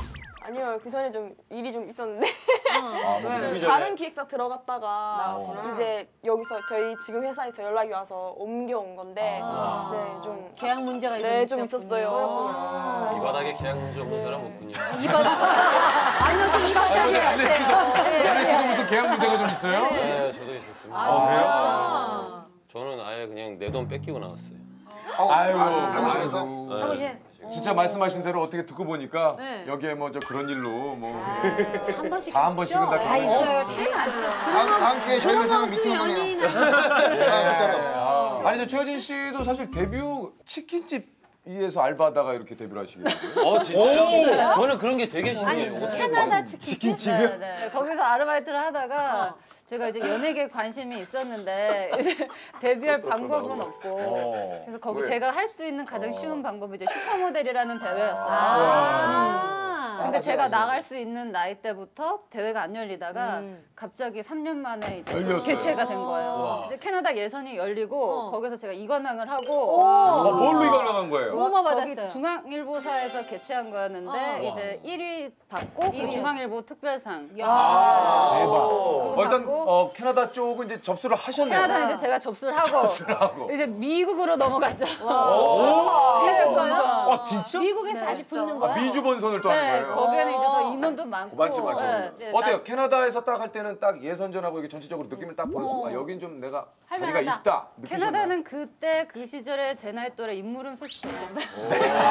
아니요, 그 전에 좀 일이 좀 있었는데 아, 뭐 네, 그 다른 기획사 들어갔다가 나왔구나. 이제 여기서 저희 지금 회사에서 연락이 와서 옮겨온 건데 아. 네, 좀 계약 문제가 네, 좀 좀 있었어요. 이 바닥에 계약 문제 없는 사람 없군요. 이 바닥 아니요, 좀 이 바닥에 왔어요. 안에 지금 무슨 계약 문제가 좀 있어요? 네, 저도 있었습니다. 아, 그래요? 저는 아예 그냥 내 돈 뺏기고 나왔어요. 아이고, 아, 사무실에서? 네. 사무실. 진짜 말씀하신 대로 어떻게 듣고 보니까 네. 여기에 뭐 저 그런 일로 뭐 한 번씩 다 한 번씩은 다 다 있어요. 다 있어요. 다음, 다음 기회에 저희 회사가 미팅 한번 해요. 아, 진짜로. 아니 저 최효진 씨도 사실 데뷔 후 치킨집에서 알바하다가 이렇게 데뷔를 하시게 됐어요. 어 진짜요? 저는 그런 게 되게 아니 신기해요. 캐나다 치킨집? 치킨집이요? 네, 네. 거기서 아르바이트를 하다가 제가 이제 연예계에 관심이 있었는데 이제 데뷔할 방법은 없고 어. 그래서 거기 왜? 제가 할 수 있는 가장 쉬운 방법이 이제 슈퍼모델이라는 대회였어요. 아. 근데 아, 제가 맞아, 맞아. 나갈 수 있는 나이 때부터 대회가 안 열리다가 갑자기 삼 년 만에 이제 열렸어요. 개최가 된 거예요. 우와. 이제 캐나다 예선이 열리고 거기서 제가 이관왕을 하고 어, 뭘로 이걸 나간 거예요? 뭐뭐 거기 받았어요? 중앙일보사에서 개최한 거였는데 어. 이제 일 위 받고 그 중앙일보 특별상. 아, 대박. 그거 어, 일단 받고 어, 캐나다 쪽은 이제 접수를 하셨네요. 캐나다 이제 제가 접수를 하고, 접수를 하고. 이제 미국으로 넘어갔죠. 오. 해줄 거예요? 아 진짜? 미국에서 다시 붙는 거야? 아, 미주 본선을 또 하는 네, 거예요. 거기에는 이제 더 인원도 많고. 맞지, 맞지. 네, 네, 어때요? 나- 캐나다에서 딱 할 때는 딱 예선전하고 이게 전체적으로 느낌을 딱 보여서 아, 여긴 좀 내가 자리가 할만하다. 있다. 느끼셨나요? 캐나다는 그때 그 시절에 제 나이 또래 인물은 솔직히 없었어요.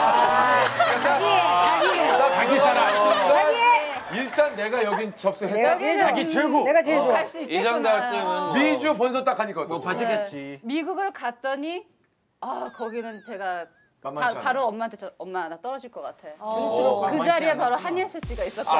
나 자기 사람. 일단 내가 여긴 접수했다. 제일 자기 최고. 내가 제일 좋아. 갈 수 이 있겠구나. 정도쯤은 미주 본선 딱 하니까 뭐 어떠세요? 봐주겠지. 미국을 갔더니 아 거기는 제가 바, 만만치 않아요. 바로 엄마한테 저, 엄마 나 떨어질 것 같아. 어, 그 만만치 자리에 않았구나. 바로 한예슬 씨가 있었거든요.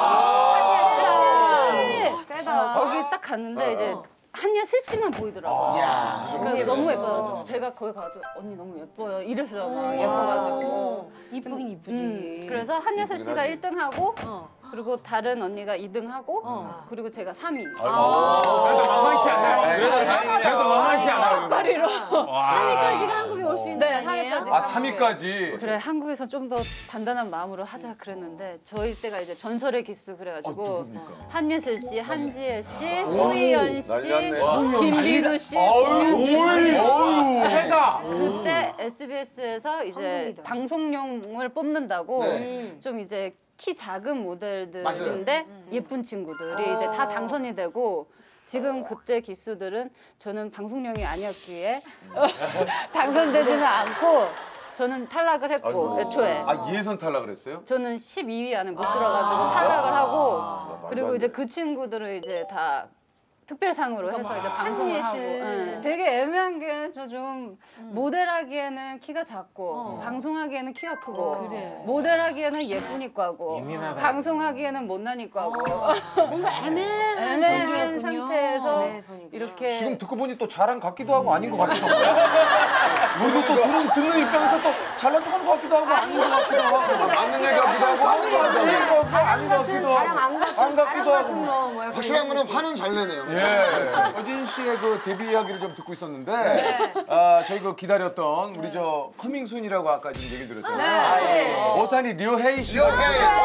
아. 한예슬 씨. 세다. 거기 딱 갔는데 이제 한예슬 씨만 보이더라고요. 그러니까 너무 예뻐요. 제가 거기 가가지고 언니 너무 예뻐요. 이래서 막 예뻐가지고. 이쁘긴 이쁘지. 음, 그래서 한예슬 이쁘긴 씨가 하지. 일 등 하고 어. 그리고 다른 언니가 이 등 하고 어. 그리고 제가 삼 위. 그래도 만만치 않아요. 그래도 다행이네요. 그래도 만만치 않아요. 첫거리로. 삼 위까지가 한국에 올 수 있는 네, 거 아니에요? 삼 위까지. 아 삼 위까지. 그래 한국에서 좀 더 단단한 마음으로 하자 그랬는데 저희 때가 이제 전설의 기수 그래가지고 누굽니까? 한예슬 씨, 한지혜 씨, 소희연 씨, 난리 났네. 김민우 씨, 어유, 공연지 씨. 어유, 세다. 그때 에스비에스에서 이제 한국이다. 방송용을 뽑는다고 네. 좀 이제 키 작은 모델들인데 맞아요. 예쁜 친구들이 이제 다 당선이 되고 지금 그때 기수들은 저는 방송용이 아니었기에 당선되지는 않고 저는 탈락을 했고 아이고. 애초에 아 예선 탈락을 했어요? 저는 십이 위 안에 못 들어가지고 탈락을 하고 말도 그리고 안 이제 돼. 그 친구들은 이제 다 특별상으로 해서 이제 방송을 하고 한예슬. 응. 되게 애매한 게 저 좀 모델하기에는 키가 작고 어. 방송하기에는 키가 크고 그래. 모델하기에는 예쁜 이과고 예민하다. 방송하기에는 못난 이과고 뭔가 애매한 애매한 존재였군요. 상태에서 네, 손이구나. 이렇게 지금 듣고 보니 또 잘한 것 같기도 하고 아닌 것 같기도 하고. 우리도 또 듣는, 듣는 입장에서 또 잘난 척하는 것 같기도 하고 아닌 것 같기도 하고. 맞는 얘기 같기도 하고 아닌 것 같기도 하고. 아닌 것 같기도 아닌 것 같기도 자랑 안 하고. 같은 안 같기도 하고. 뭐 약간 확실한 이런 거는 화는 잘 내네요. 예. 여진 씨의 그 데뷔 이야기를 좀 듣고 있었는데, 아, 저희 그 기다렸던 우리 저 커밍순이라고 아까 지금 얘기를 들었잖아요. 네. 오타니 류헤이 씨. 류헤이.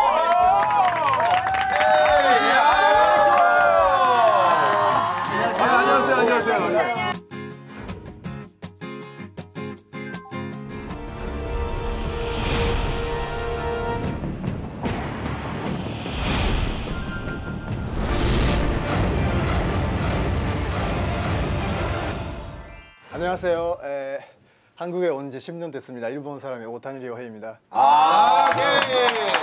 아, 안녕하세요, 안녕하세요. 안녕하세요. 에, 한국에 온 지 십 년 됐습니다. 일본 사람의 오타니 류헤이입니다. 아, 네.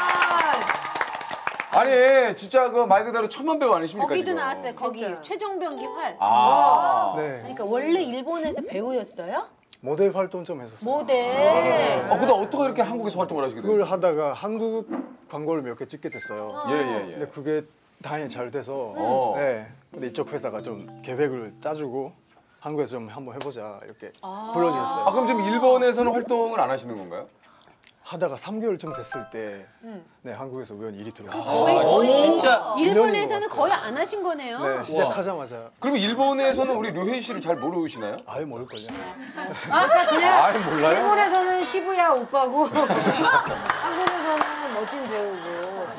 아니, 진짜 그 말 그대로 천만 배우 아니십니까? 거기도 지금? 나왔어요. 거기 최종병기 활. 아. 네, 그러니까 원래 일본에서 배우였어요? 모델 활동 좀 했었어요. 모델. 아, 근데 어떻게 이렇게 한국에서 활동을 하시게 돼요? 그걸 하다가 한국 광고를 몇 개 찍게 됐어요. 예, 예, 예. 근데 그게 다행히 잘 돼서 어. 네, 근데 이쪽 회사가 좀 계획을 짜주고 한국에서 좀 한번 해보자 이렇게 아. 불러주셨어요. 아, 그럼 지금 일본에서는 활동을 안 하시는 건가요? 하다가 삼 개월쯤 됐을 때 네, 한국에서 우연히 일이 들어왔어요. 거의 거의 진짜 일본에서는 거의 안 하신 거네요. 네, 시작하자마자 그럼 일본에서는 우리 류헤이 씨를 잘 모르시나요? 아예 모를걸요. 그냥 아예 몰라요? 일본에서는 시부야 오빠고 한국에서는 멋진 배우고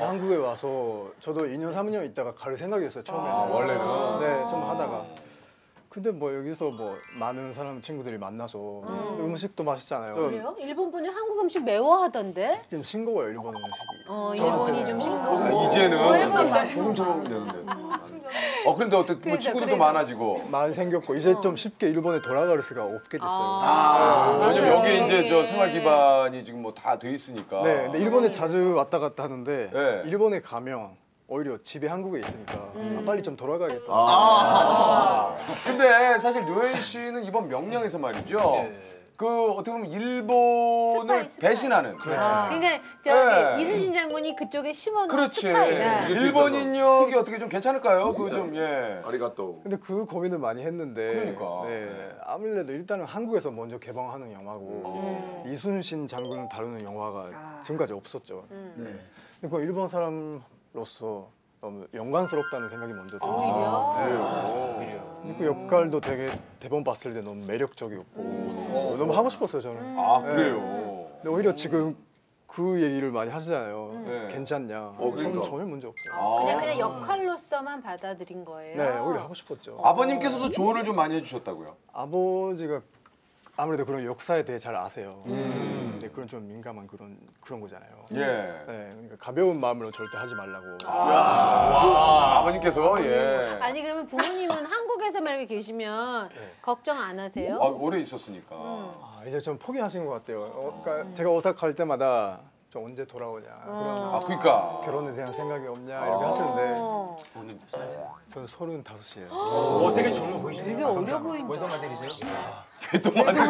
한국에 와서 저도 이 년, 삼 년 있다가 갈 생각이었어요, 처음에는. 아, 원래는? 네, 좀 하다가. 근데 뭐 여기서 뭐 많은 사람 친구들이 만나서 음. 음식도 맛있잖아요. 그래요? 일본 분들 한국 음식 매워하던데? 좀 싱거워요, 일본 음식이. 어, 저한테는. 일본이 좀 싱거워. 아, 이제는 소금처럼 되는데. 어 그런데 어때 뭐 그래서, 친구들도 그래서. 많아지고. 많이 생겼고 이제 좀 쉽게 일본에 돌아갈 수가 없게 됐어요. 아, 맞아요. 왜냐면 여기 이제 저 여기. 생활 기반이 지금 뭐 다 돼 있으니까. 네, 근데 일본에 자주 왔다 갔다 하는데 네. 일본에 가면 오히려 집에 한국에 있으니까 아, 빨리 좀 돌아가야겠다. 아. 근데 사실 류현 씨는 이번 명량에서 말이죠. 그 어떻게 보면 일본을 스파이, 스파이. 배신하는. 그러니까 저기 네. 이순신 장군이 그쪽에 심어놓은 그렇지. 스파이. 일본인력이 어떻게 좀 괜찮을까요? 그 좀 예. 아리가또. 근데 그 고민을 많이 했는데 그러니까. 네, 아무래도 일단은 한국에서 먼저 개방하는 영화고 음. 이순신 장군을 다루는 영화가 아. 지금까지 없었죠. 음. 네. 근데 그 일본 사람로서 너무 영광스럽다는 생각이 먼저 오히려? 들었어요. 네. 근데 그 역할도 되게 대본 봤을 때 너무 매력적이었고 어, 너무 하고 싶었어요 저는. 아 네. 그래요. 근데 오히려 지금 그 얘기를 많이 하시잖아요. 네. 괜찮냐? 어, 그러니까. 저는 전혀 문제 없어요. 아. 그냥 그냥 역할로서만 받아들인 거예요. 네, 오히려 하고 싶었죠. 아버님께서도 조언을 좀 많이 해주셨다고요? 아버지가 아무래도 그런 역사에 대해 잘 아세요. 음. 근데 그런 좀 민감한 그런 그런 거잖아요. 예. 네, 그러니까 가벼운 마음으로 절대 하지 말라고. 아, 아버님께서 예. 아니 그러면 부모님은 한국에서만 이렇게 계시면 걱정 안 하세요? 아, 오래 있었으니까. 아, 이제 좀 포기하신 것 같아요. 어, 그러니까 제가 오사카 갈 때마다 저 언제 돌아오냐, 그런 아, 그러니까. 결혼에 대한 생각이 없냐 이렇게 하시는데 어. 오늘 몇 살이세요? 저는 서른다섯이에요. 어, 되게 젊어 보이시네요. 되게 어려 보인다. 외동 아들이세요? 또 많이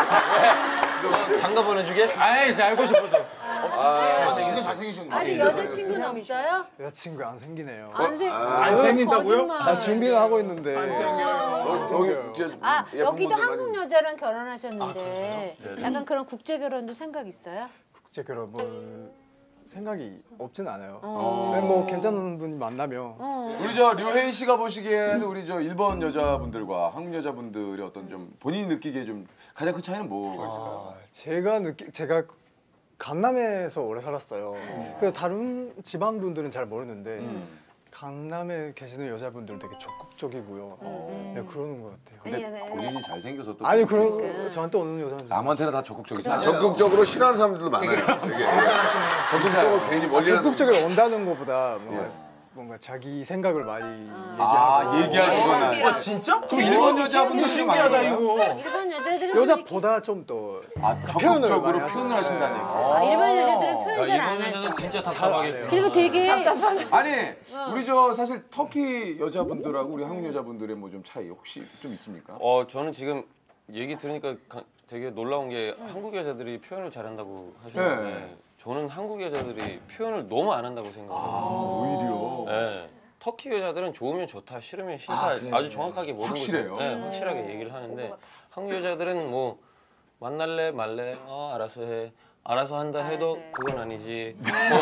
장가 보내주게? 아이, 이제 알고 싶어서. 아, 진짜 잘생기셨네. 아니 여자친구는 없어요? 여자친구 안 생기네요. 안 생. 안 생긴다고요? 거짓말. 아, 준비는 하고 있는데 안 어, 생겨요. 진짜 아 예쁜 여기도 분들 한국 많이- 여자랑 결혼하셨는데 약간 그런 국제 결혼도 생각 있어요? 국제 결혼을 생각이 없진 않아요. 어. 근데 뭐 괜찮은 분 만나면 어. 우리 저 류혜인 씨가 보시기에는 우리 저 일본 여자분들과 한국 여자분들의 어떤 좀 본인이 느끼기에 좀 가장 큰 차이는 뭐가 있을까요? 아, 제가 느끼 제가 강남에서 오래 살았어요. 그래서 다른 지방 분들은 잘 모르는데 음. 강남에 계시는 여자분들은 되게 적극적이고요. 네, 그러는 것 같아요. 근데 아니, 아니, 본인이 잘생겨서 또 아니 그렇게 그런 저한테 오는 여자는 남한테는 다 적극적이지 아, 않아요. 적극적으로 싫어하는 사람들도 많아요. 되게. 적극적으로 괜히 멀리 가는 적극적으로 온다는 것보다 뭔가 예. 뭔가 자기 생각을 많이 아, 얘기하고 얘기하시거나. 어, 진짜? 그럼 일본 여자분들 신기하다, 이거. 일본 여자들은 여자보다 좀 더 아, 표현을 적극적으로 많이 표현을 하시네. 하신다니까. 아, 일본 여자들은 표현 야, 잘 안 일본 하죠. 여자는 진짜 잘 안 답답하겠다. 해요. 그리고 되게 아니 우리 저 사실 터키 여자분들하고 우리 한국 여자분들의 뭐 좀 차이 혹시 좀 있습니까? 어, 저는 지금 얘기 들으니까 가- 되게 놀라운 게 한국 여자들이 표현을 잘한다고 하셨는데 네. 저는 한국 여자들이 표현을 너무 안 한다고 생각해요. 오히려. 네. 터키 여자들은 좋으면 좋다, 싫으면 싫다, 아, 아, 그래요? 주 정확하게 모든 확실해요? 걸 네, 확실하게 얘기를 하는데 한국 여자들은 뭐 만날래 말래 어 알아서 해 알아서 한다 해도 알아서 해. 그건 아니지.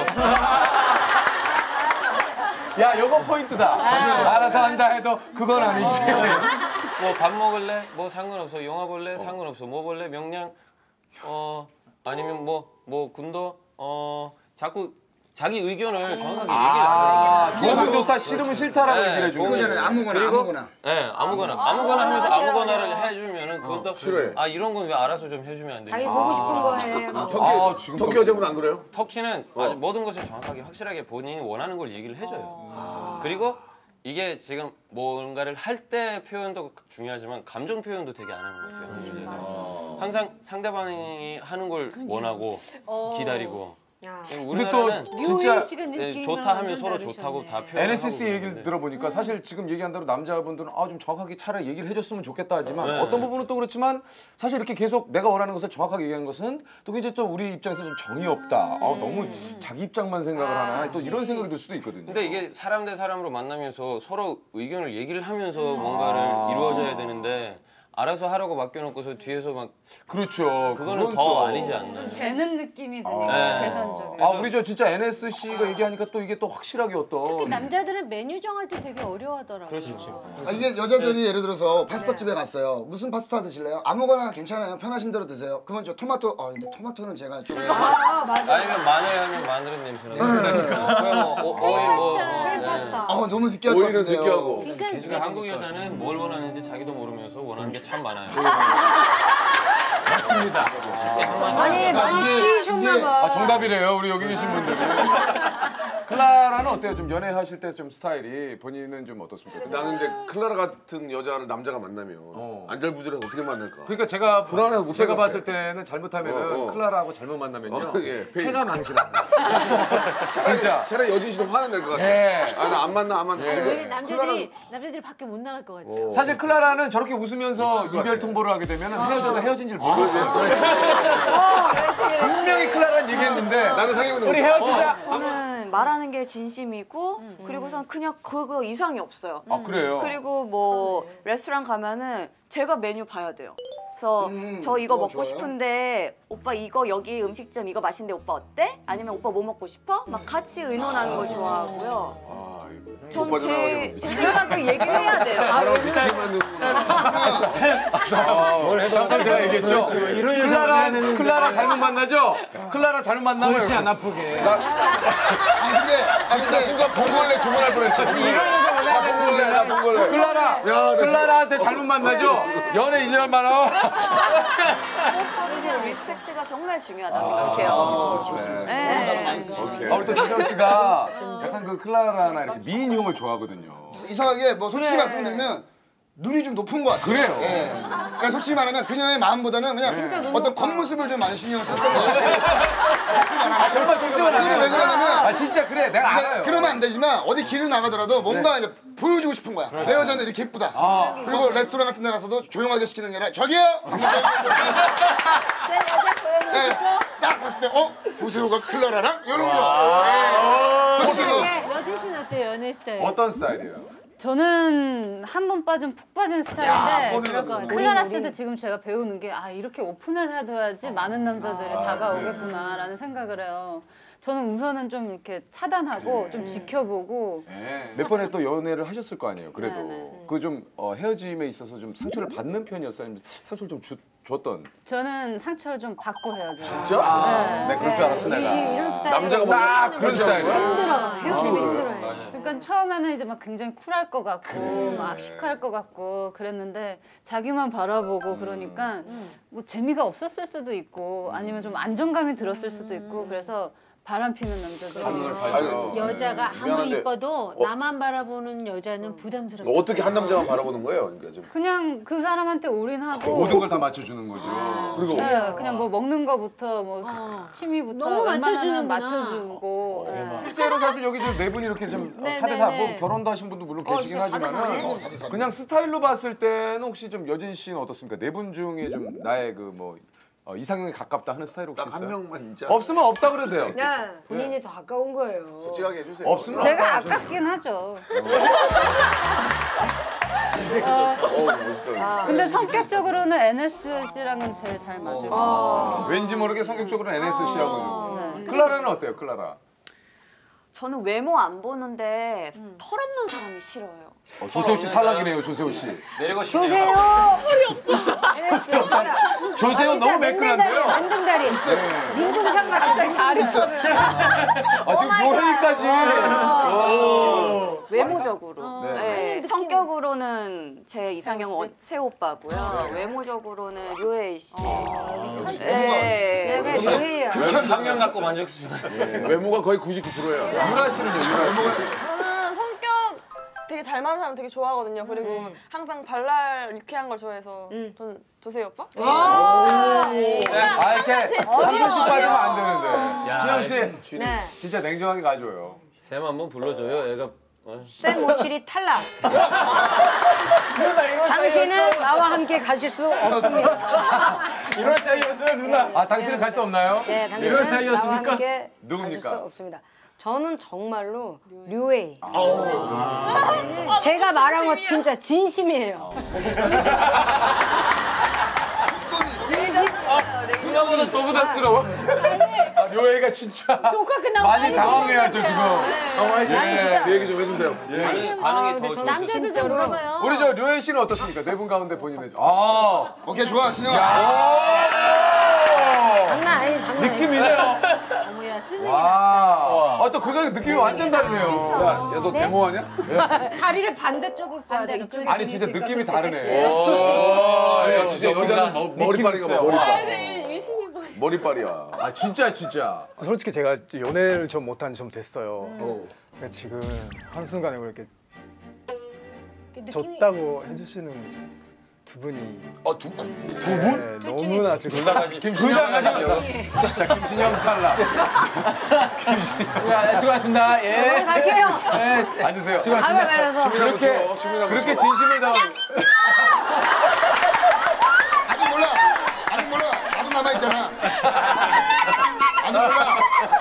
야, 요거 포인트다. 알아서 한다 해도 그건 아니지. 뭐 밥 먹을래? 뭐 상관없어. 영화 볼래? 상관없어. 뭐 볼래? 명량? 어 아니면 뭐 뭐 군도? 어 자꾸 자기 의견을 정확하게 얘기를 아, 안 해요. 좋으면 좋다, 싫으면 싫다라고 네, 얘기를 해주고. 그거잖아요. 아무거나 그리고- 아무거나. 네, 아무거나 아무거나 하면서 아무거나를 해주면은 그것도 싫어해. 아 이런 건 왜 알아서 좀 해주면 안 되냐. 자기 보고 싶은 거 해. 뭐. 터키, 아, 지금 터키 또- 여자분 안 그래요? 터키는 어. 아주 모든 것을 정확하게 확실하게 본인이 원하는 걸 얘기를 해줘요. 그리고 이게 지금 뭔가를 할 때 표현도 중요하지만 감정 표현도 되게 안 하는 것 같아요. 한국 여자들은. 항상 상대방이 하는 걸 원하고 어. 기다리고. 야. 근데 또 우리나라는 진짜 류혜인 씨가 네, 느낌이 좋다 하면 서로 좋다고 다 표현하고. 엔에스씨 얘기를 그러는데. 들어보니까 사실 지금 얘기한 대로 남자분들은 아, 좀 정확하게 차라리 얘기를 해줬으면 좋겠다 하지만 네. 어떤 부분은 또 그렇지만 사실 이렇게 계속 내가 원하는 것을 정확하게 얘기하는 것은 또 이제 또 우리 입장에서 좀 정이 없다. 아, 너무 자기 입장만 생각을 하나 또 이런 생각이 들 수도 있거든요. 근데 이게 사람 대 사람으로 만나면서 서로 의견을 얘기를 하면서 뭔가를 이루어져야 되는데 알아서 하라고 맡겨놓고서 뒤에서 막 그렇죠. 그거는 그건 더 또- 아니지 않나. 재는 느낌이 드니까 네. 계산 쪽에. 아 우리 저 진짜 엔에스씨가 얘기하니까 또 이게 또 확실하게 어떤 특히 남자들은 메뉴 정할 때 되게 어려워하더라고요. 그렇죠. 아, 이게 여자들이 예를 들어서 파스타 집에 갔어요. 무슨 파스타 드실래요? 아무거나 괜찮아요. 편하신 대로 드세요. 그러면 저 토마토. 어 근데 토마토는 제가 좀. 아 맞아. 아니면 마늘 하면 마늘은 냄새 나니까. 그냥 뭐 어, 어이 뭐. 크림 네. 파스타. 어 너무 느끼할 것 오히려 같은데요. 느끼하고. 그러니까 그러니까 한국 여자는 뭘 원하는지 자기도 모르면서 원하는 게 참 많아요. 맞습니다. 많이 많이 이게- 치우셨나 봐. 아, 정답이래요 우리 여기 계신 분들이. 클라라는 어때요? 좀 연애하실 때 좀 스타일이 본인은 좀 어떻습니까? 나는 근데 클라라 같은 여자를 남자가 만나면 어. 안절부절해서 어떻게 만날까? 그러니까 제가 불안해서 못 제가 살 것 봤을 때는 잘못하면은 어, 어. 클라라하고 잘못 만나면요 어, 예, 페인. 해가 망신합니다. 진짜. 차라리 여진 씨도 화는 낼 것 같아. 예. 아 나 안 만나 안 만나. 아니, 그래. 원래 남자들이 남자들이 밖에 못 나갈 것 같죠. 사실 클라라는 저렇게 웃으면서 미칠 것 이별 같아. 통보를 하게 되면 헤어져도 헤어진 줄 모르고 분명히 클라라는 얘기했는데 나는 상해보는 우리 헤어지자. 저는 말하는 게 진심이고 그리고선 그냥 그거 이상이 없어요. 아 그래요? 그리고 뭐 레스토랑 가면은 제가 메뉴 봐야 돼요. 그래서 음, 저 이거 어, 먹고 좋아요. 싶은데 오빠 이거 여기 음식점 이거 맛있는데 오빠 어때? 아니면 오빠 뭐 먹고 싶어? 막 같이 의논하는 걸 좋아하고요. 아, 이거. 전 오빠 제 전화하려고. 제 생각을 얘기를 해야 돼요. 아, 사람 늦게 만드는 뭘 해도 잠깐 제가 얘기했죠. 이런 클라라 여자는 클라라 잘못 만나죠? 클라라 잘못 만나면 골치 안 아프게. 아 근데 아 근데 순간 봉골레 주문할 뻔했어. 이런 여자 만나야 봉골레 나 봉골레. 클라라 야, 나 클라라한테 잘못 만나죠? 연애 일 년 만에 저는 리스펙트가 정말 중요하다고 아, 생각해요. 좋습니다. 네. 정답 많이 쓰시죠. 아, 우리 또 지정 씨가 약간 그 클라라나 이렇게 미인형을 좋아하거든요. 이상하게 뭐 솔직히 말씀드리면 눈이 좀 높은 것 같아요. 그래요? 예. 그러니까 솔직히 말하면 그녀의 마음보다는 그냥 진짜 눈 어떤 겉모습을 좀 많이 신경을 썼던 것 같아요. 정말 솔직한 그게 왜 그러냐면 아 진짜 그래 내가 이제 알아요. 그러면 안 되지만 어디 길을 나가더라도 뭔가 이제 보여주고 싶은 거야. 내 여자는 이렇게 예쁘다. 아. 그리고 레스토랑 같은 데 가서도 조용하게 시키는 게 아니라 저기요! 네, 딱 봤을 때 어? 조세호가 클라라랑? 이런 거. 네. 솔직히 뭐 여진 씨는 어때요 연애 스타일? 어떤 스타일이에요? 저는 한 번 빠진 푹 빠진 야, 스타일인데 꼬리는 그럴 것 같아요. 꼬리, 클라라 꼬리. 씨도 지금 제가 배우는 게 아 이렇게 오픈을 해둬야지 많은 남자들이 다가오겠구나라는 생각을 해요. 저는 우선은 좀 이렇게 차단하고 좀 지켜보고 몇 번에 또 연애를 하셨을 거 아니에요. 그래도 네네. 그 좀 어, 헤어짐에 있어서 좀 상처를 받는 편이었어요. 아니면 상처를 좀 주, 줬던. 저는 상처를 좀 받고 헤어져요. 진짜? 아, 네, 그럴 줄 알았어 내가. 이런 스타일. 남자가 딱 그런 스타일이야. 힘들어. 헤어지기 힘들어요. 그러니까 처음에는 이제 막 굉장히 쿨할 것 같고 막 시크할 것 같고 그랬는데 자기만 바라보고 그러니까 뭐 재미가 없었을 수도 있고 아니면 좀 안정감이 들었을 수도 있고 그래서 바람 피는 남자들. 아유, 여자가 네. 아무리 미안한데, 이뻐도 어. 나만 바라보는 여자는 부담스럽다. 뭐 어떻게 한 남자만 바라보는 거예요? 그러니까 좀. 그냥 그 사람한테 올인하고 모든 걸 다 맞춰주는 거죠. 그리고 네, 그냥 뭐 먹는 거부터 뭐 취미부터 너무 웬만하면 맞춰주는구나. 맞춰주고 네. 실제로 사실 여기 네 분이 이렇게 좀 네, 사대 네, 사고 네. 결혼도 하신 분도 물론 어, 계시긴 진짜 사대 하지만은 사네. 어, 그냥 스타일로 봤을 때는 혹시 좀 여진 씨는 어떻습니까? 네 분 중에 좀 나의 그 뭐 어, 이상형에 가깝다 하는 스타일 혹시 딱 한 있어요? 명만 진짜. 없으면 없다 그래도 돼요. 그냥 본인이 더 아까운 거예요. 솔직하게 해주세요. 없으면 제가 없다. 아깝긴 하죠. 어 멋있다. 근데 성격적으로는 엔에스씨랑은 제일 잘 맞을 것 같아요. 왠지 모르게 성격적으로 엔에스씨하고 네. 클라라는 어때요, 클라라? 저는 외모 안 보는데 털없는 사람이 싫어요. 어, 조세호 씨 탈락이네요, 조세호 씨. 내리고 싶네요. 조세호! 조세호 너무 매끈한데요. 만등다리. 민둥상 같은 다리. 아 지금 묘행이까지. 외모적으로. 네. 네, 성격으로는 제 이상형 원- 세호 오빠고요. 외모적으로는 류혜희 씨. 네. 내가 류혜야. 한명 갖고 만족스러워. 외모가 거의 구십구 퍼센트예요. 유라 씨는요, 유라 씨. 저는 성격 되게 잘 맞는 사람 되게 좋아하거든요. 그리고 항상 발랄 유쾌한 걸 좋아해서 저는 조세호 오빠? 아 이렇게 한 번씩 빠지면 안 되는데. 야, 지영 씨, 네. 진짜 냉정하게 가줘요. 쌤 한번 불러줘요. 애가 어. 쌤 오칠이 탈락. 당신은 나와 함께 가실 수 없습니다. 이런 사이였어요 누나. 아 당신은 갈 수 없나요? 네, 이런 당신은 나와 사이였습니까? 함께 누굽니까? 가실 수 없습니다. 저는 정말로 류웨이. 제가 말한 거 진짜 진심이에요. 오빠보다 더 부담스러워. 아, 료에가 진짜 녹화 끝나고 많이 당황해야죠 지금. 당황해야죠. 네, 그 얘기 좀 해주세요. 예. 반응이 더 좋으세요. 남자들 좀 물어봐요. 우리 저 료에 씨는 어떻습니까? 네 분 가운데 본인의 아. 오케이 좋아 신영. 장난 아니 장난. 느낌이네요. 어머야 쓰는 와. 아, 또 그거 느낌이 완전 다르네요. 야, 야 너 데모하냐? 다리를 반대쪽으로 반대 이쪽에 아니 진짜 느낌이 다르네. 오, 야, 진짜 여자는 머- 머리빨이가 봐, 머리빨. 네, 유심히 보시. 머리빨이야. 아 진짜 진짜. 솔직히 제가 연애를 좀 못한 지 좀 됐어요. 그러니까 지금 한순간에 그렇게 졌다고 해주시는 두 분이 어, 두, 두 분? 네, 너무나 지금 둘다까지 김신영까지. 자 김신영 탈락. 야, 수고하셨습니다. 예. 갈게요. 예. 앉으세요. 가면 가서. 그렇게 그렇게 진심을 담은. 아직 몰라. 아직 몰라. 나도 남아 있잖아. 아직 몰라.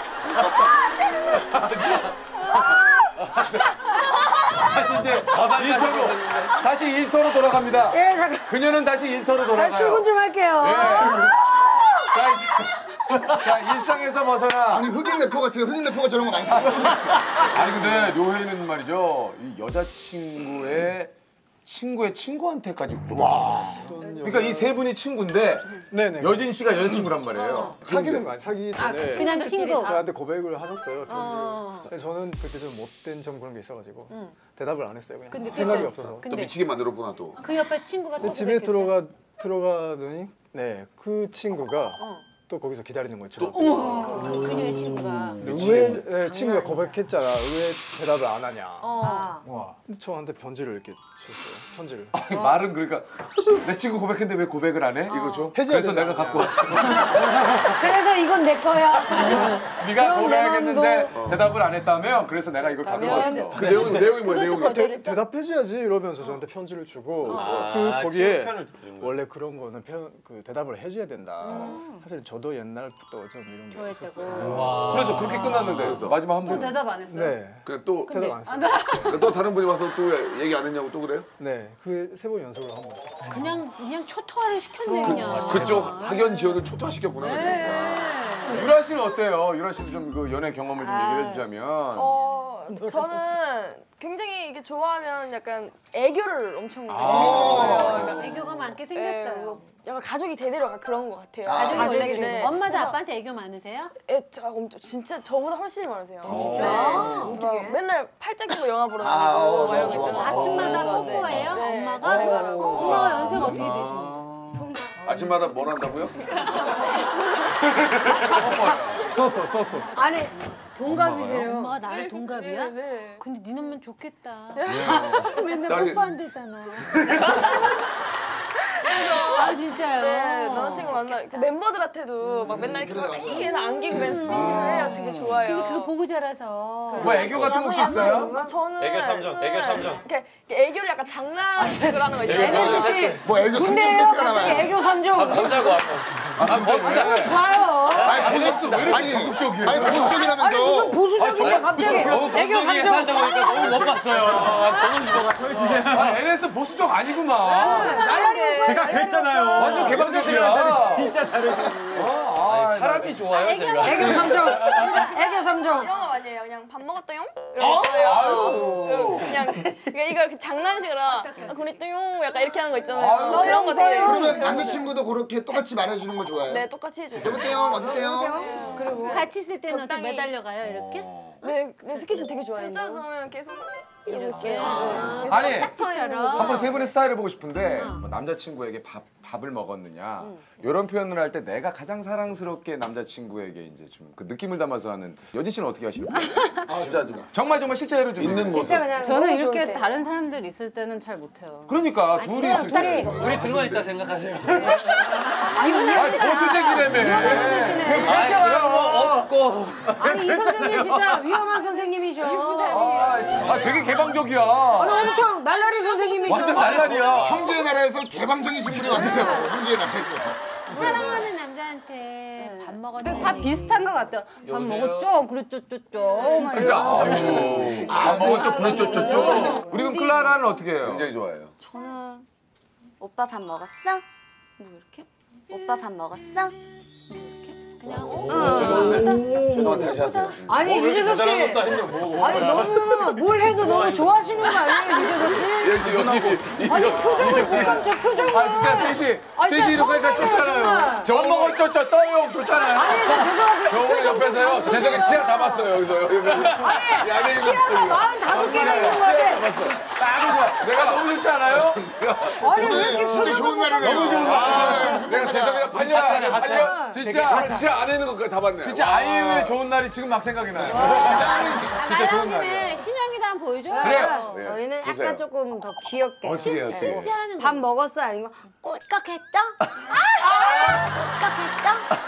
다시 이제 일터로 다시 일터로 돌아갑니다. 예 잠깐. 그녀는 다시 일터로 아, 돌아가요. 출근 좀 할게요. 예. 자, 이제, 자 일상에서 벗어나. 아니 흑인 래퍼 같은 흑인 래퍼가 저런 거 많이 써. 아니 근데 료헤이는 말이죠. 이 여자친구의 친구의 친구한테까지 와. 그러니까 이 세 분이 친구인데 네네. 여진 씨가 여자친구란 말이에요. 사귀는 거 아니 사귀기 아, 전에 그냥 친구. 저한테 고백을 하셨어요. 어. 근데 저는 그때 좀 못된 점 그런 게 있어가지고 대답을 안 했어요. 그냥 근데 생각이 그때- 없어서. 또 근데 미치게 만들었구나 또. 그 옆에 친구가 또 근데 집에 고백했어요? 들어가 들어가더니 네 그 친구가 어. 또 거기서 기다리는 거예요. 저. 어머. 그녀의 친구가. 근데 왜 네, 친구가 고백했잖아. 왜 대답을 안 하냐. 어. 와. 근데 저한테 편지를 이렇게 주셨어요. 편지를. 아니, 말은 그러니까 내 친구 고백했는데 왜 고백을 안 해? 이거죠. 해줘야 그래서 되지 내가 않냐. 갖고 왔어. 그래서 이건 내 거야. 네가 그럼 내 고백했는데 마음도- 대답을 안 했다면 그래서 내가 이걸 갖고 왔어. 그 내용이 내용이 뭐야 그것도 내용이? 거절했어? 대답해줘야지 이러면서 저한테 편지를 주고 아, 그 친구 거기에 편을 들은 거야. 원래 그런 거는 편, 그 대답을 해줘야 된다. 사실 저도 옛날부터 좀 이런 게 있었어요. 그래서 그렇게 끝났는데 그래서 마지막 한 또 번. 대답 안 했어요? 네. 그래 또 대답 안 했어요. 그래, 또 다른 분이 와서 또 얘기 안 했냐고 또 그래요? 네, 그 세 번 연속으로 한 번. 했어요. 그냥 그냥 초토화를 시켰네 그냥. 그쪽 학연 지원을 초토화시켰구나. 네. 유라 씨는 어때요? 유라 씨도 좀 그 연애 경험을 좀 아. 얘기를 해주자면. 어, 저는 굉장히 이게 좋아하면 약간 애교를 엄청 아. 부려요. 그러니까 애교가 많게 예, 생겼어요. 뭐 약간 가족이 대대로 약간 그런 것 같아요. 가족이 원래 네. 그래요. 엄마도 그래서 아빠한테 애교 많으세요? 애, 저 엄청 진짜 저보다 훨씬 많으세요. 어. 진짜. 막 맨날 팔짱 끼고 영화 보러 아, 다니고 어, 막 이런 좋아, 거 좋아. 있잖아요. 아침마다 그래서 뽀뽀해요? 네. 엄마가? 네. 엄마가 연세가 어떻게 되시나요? 아침마다 뭘 한다고요? 썼어 썼어. 아니 동갑이세요. 엄마가 나랑 동갑이야? 네, 네. 근데 니네만 좋겠다. 맨날 딸이- 뽀뽀 안 되잖아. 아 진짜요? 네, 남자친구 만나 그 멤버들한테도 막 맨날 이렇게 막 애기는 안기고 맨 스킨십을 해요. 되게 좋아해요. 근데 그거 보고 자라서. 뭐 애교 같은 거 혹시 있어요? 아, 저는 애교 삼 점, 애교 삼 점. 이렇게, 이렇게 애교를 약간 장난식으로 하는 거 있잖아요. 애교 삼 점. 혹시 뭐 애교 삼 점 군대예요? 세트가 갑자기 나와요. 애교 삼 점. 보자고 하고. 아, 멋지다. 가요. 아니 보수 왜 이렇게 아니 적극적이에요? 아니 보수적이라면서. 보수적인데 갑자기 너무 애교 삼 보수적이게 점. 살다 보니까 너무 못 봤어요. 아, 보고 싶어가지고. 아, 엔에스 보수적 아니구만. 나연이 제가 그랬잖아요. 완전 개방적이야. 진짜 잘해요. 아, 아니, 사람이 좋아요, 제가. 애교 삼 점. 애교 삼 점. 영어 아니에요. 그냥 밥 먹었다용? 이런 거예요. 그냥 그러니까 이거 그 장난식으로 아, 그랬다용 약간 이렇게 하는 거 있잖아요. 아유, 그런 거 되게 그러면 남자친구도 그렇게 똑같이 말해주는 거 좋아해요? 네, 똑같이 해줘요. 여보세요, 어떠세요? 그리고 같이 있을 때는 어떻게 적당히. 매달려 가요 이렇게? 네, 네 스킨십 되게 좋아해요. 진짜 저는 계속 이렇게. 아니, 딱지처럼. 한번 세 분의 스타일을 보고 싶은데 뭐 남자친구에게 밥, 밥을 먹었느냐 이런 표현을 할 때 내가 가장 사랑스럽게 남자친구에게 이제 좀 그 느낌을 담아서 하는 여진 씨는 어떻게 하시는 거예요? 아 진짜 좀 정말 정말 실제로 좀 있는 모습. 진짜 그냥 저는 너무 이렇게 좋을 때. 다른 사람들 있을 때는 잘 못해요. 그러니까 둘이 있을 때 우리 둘만 있다 생각하세요. 아니 보수적이라며 아니, 뭐 없고. 아니 이 선생님 진짜 위험한 선생님이셔. 아, 아 되게 개방적이야. 아니 엄청 날라리 선생님이셔. 완전 날라리야. 형제의 나라에서 개방적인 친구들이 왔는데 형제의 나라에서. 사랑하는 남자한테 밥 먹었네. 다 비슷한 것 같아요. 밥 여보세요? 먹었죠? 그랬죠죠죠. 막 그러니까 이러고. 아유 아 먹었죠 그랬죠죠. 그리고 클라라는 어떻게 해요? 굉장히 좋아해요. 저는 오빠 밥 먹었어? 뭐 이렇게? 오빠 밥 먹었어? 그냥 죄송한데 죄송한데 다시 하세요. 아니 유재석 씨. 아니 너무 뭘 해도 너무 좋아하시는 거 아니에요 유재석 씨? 예시 여기 아니 표정을 잠깐 저 표정을. 아 진짜 셋이 셋이 이렇게 하니까 좋잖아요. 저 먹었죠, 저 떠요 좋잖아요. 아니 저 죄송한데. 저 오늘 옆에서요. 재석이 치아 다 봤어요 여기서 여기. 아니 치아가 마흔다섯 개나 있는 건데. 내가 너무 좋지 않아요? 아니 왜 이렇게 진짜 좋은 날이네요. 너무 좋은 날. 내가 재석이랑 팔 년 진짜 팔 년 진짜 치아 안에 있는 것까지 다 봤네. 진짜 아이유의 좋은 날이 지금 막 생각이 나요. 진짜 좋은 날이에요. 신영이도 한번 보여줘. 그래요. 네, 저희는 보세요. 약간 조금 더 귀엽게. 어떻게 해요? 진짜 하는 거. 밥 먹었어 아닌 거? 꿀꺽했죠? 꿀꺽했죠?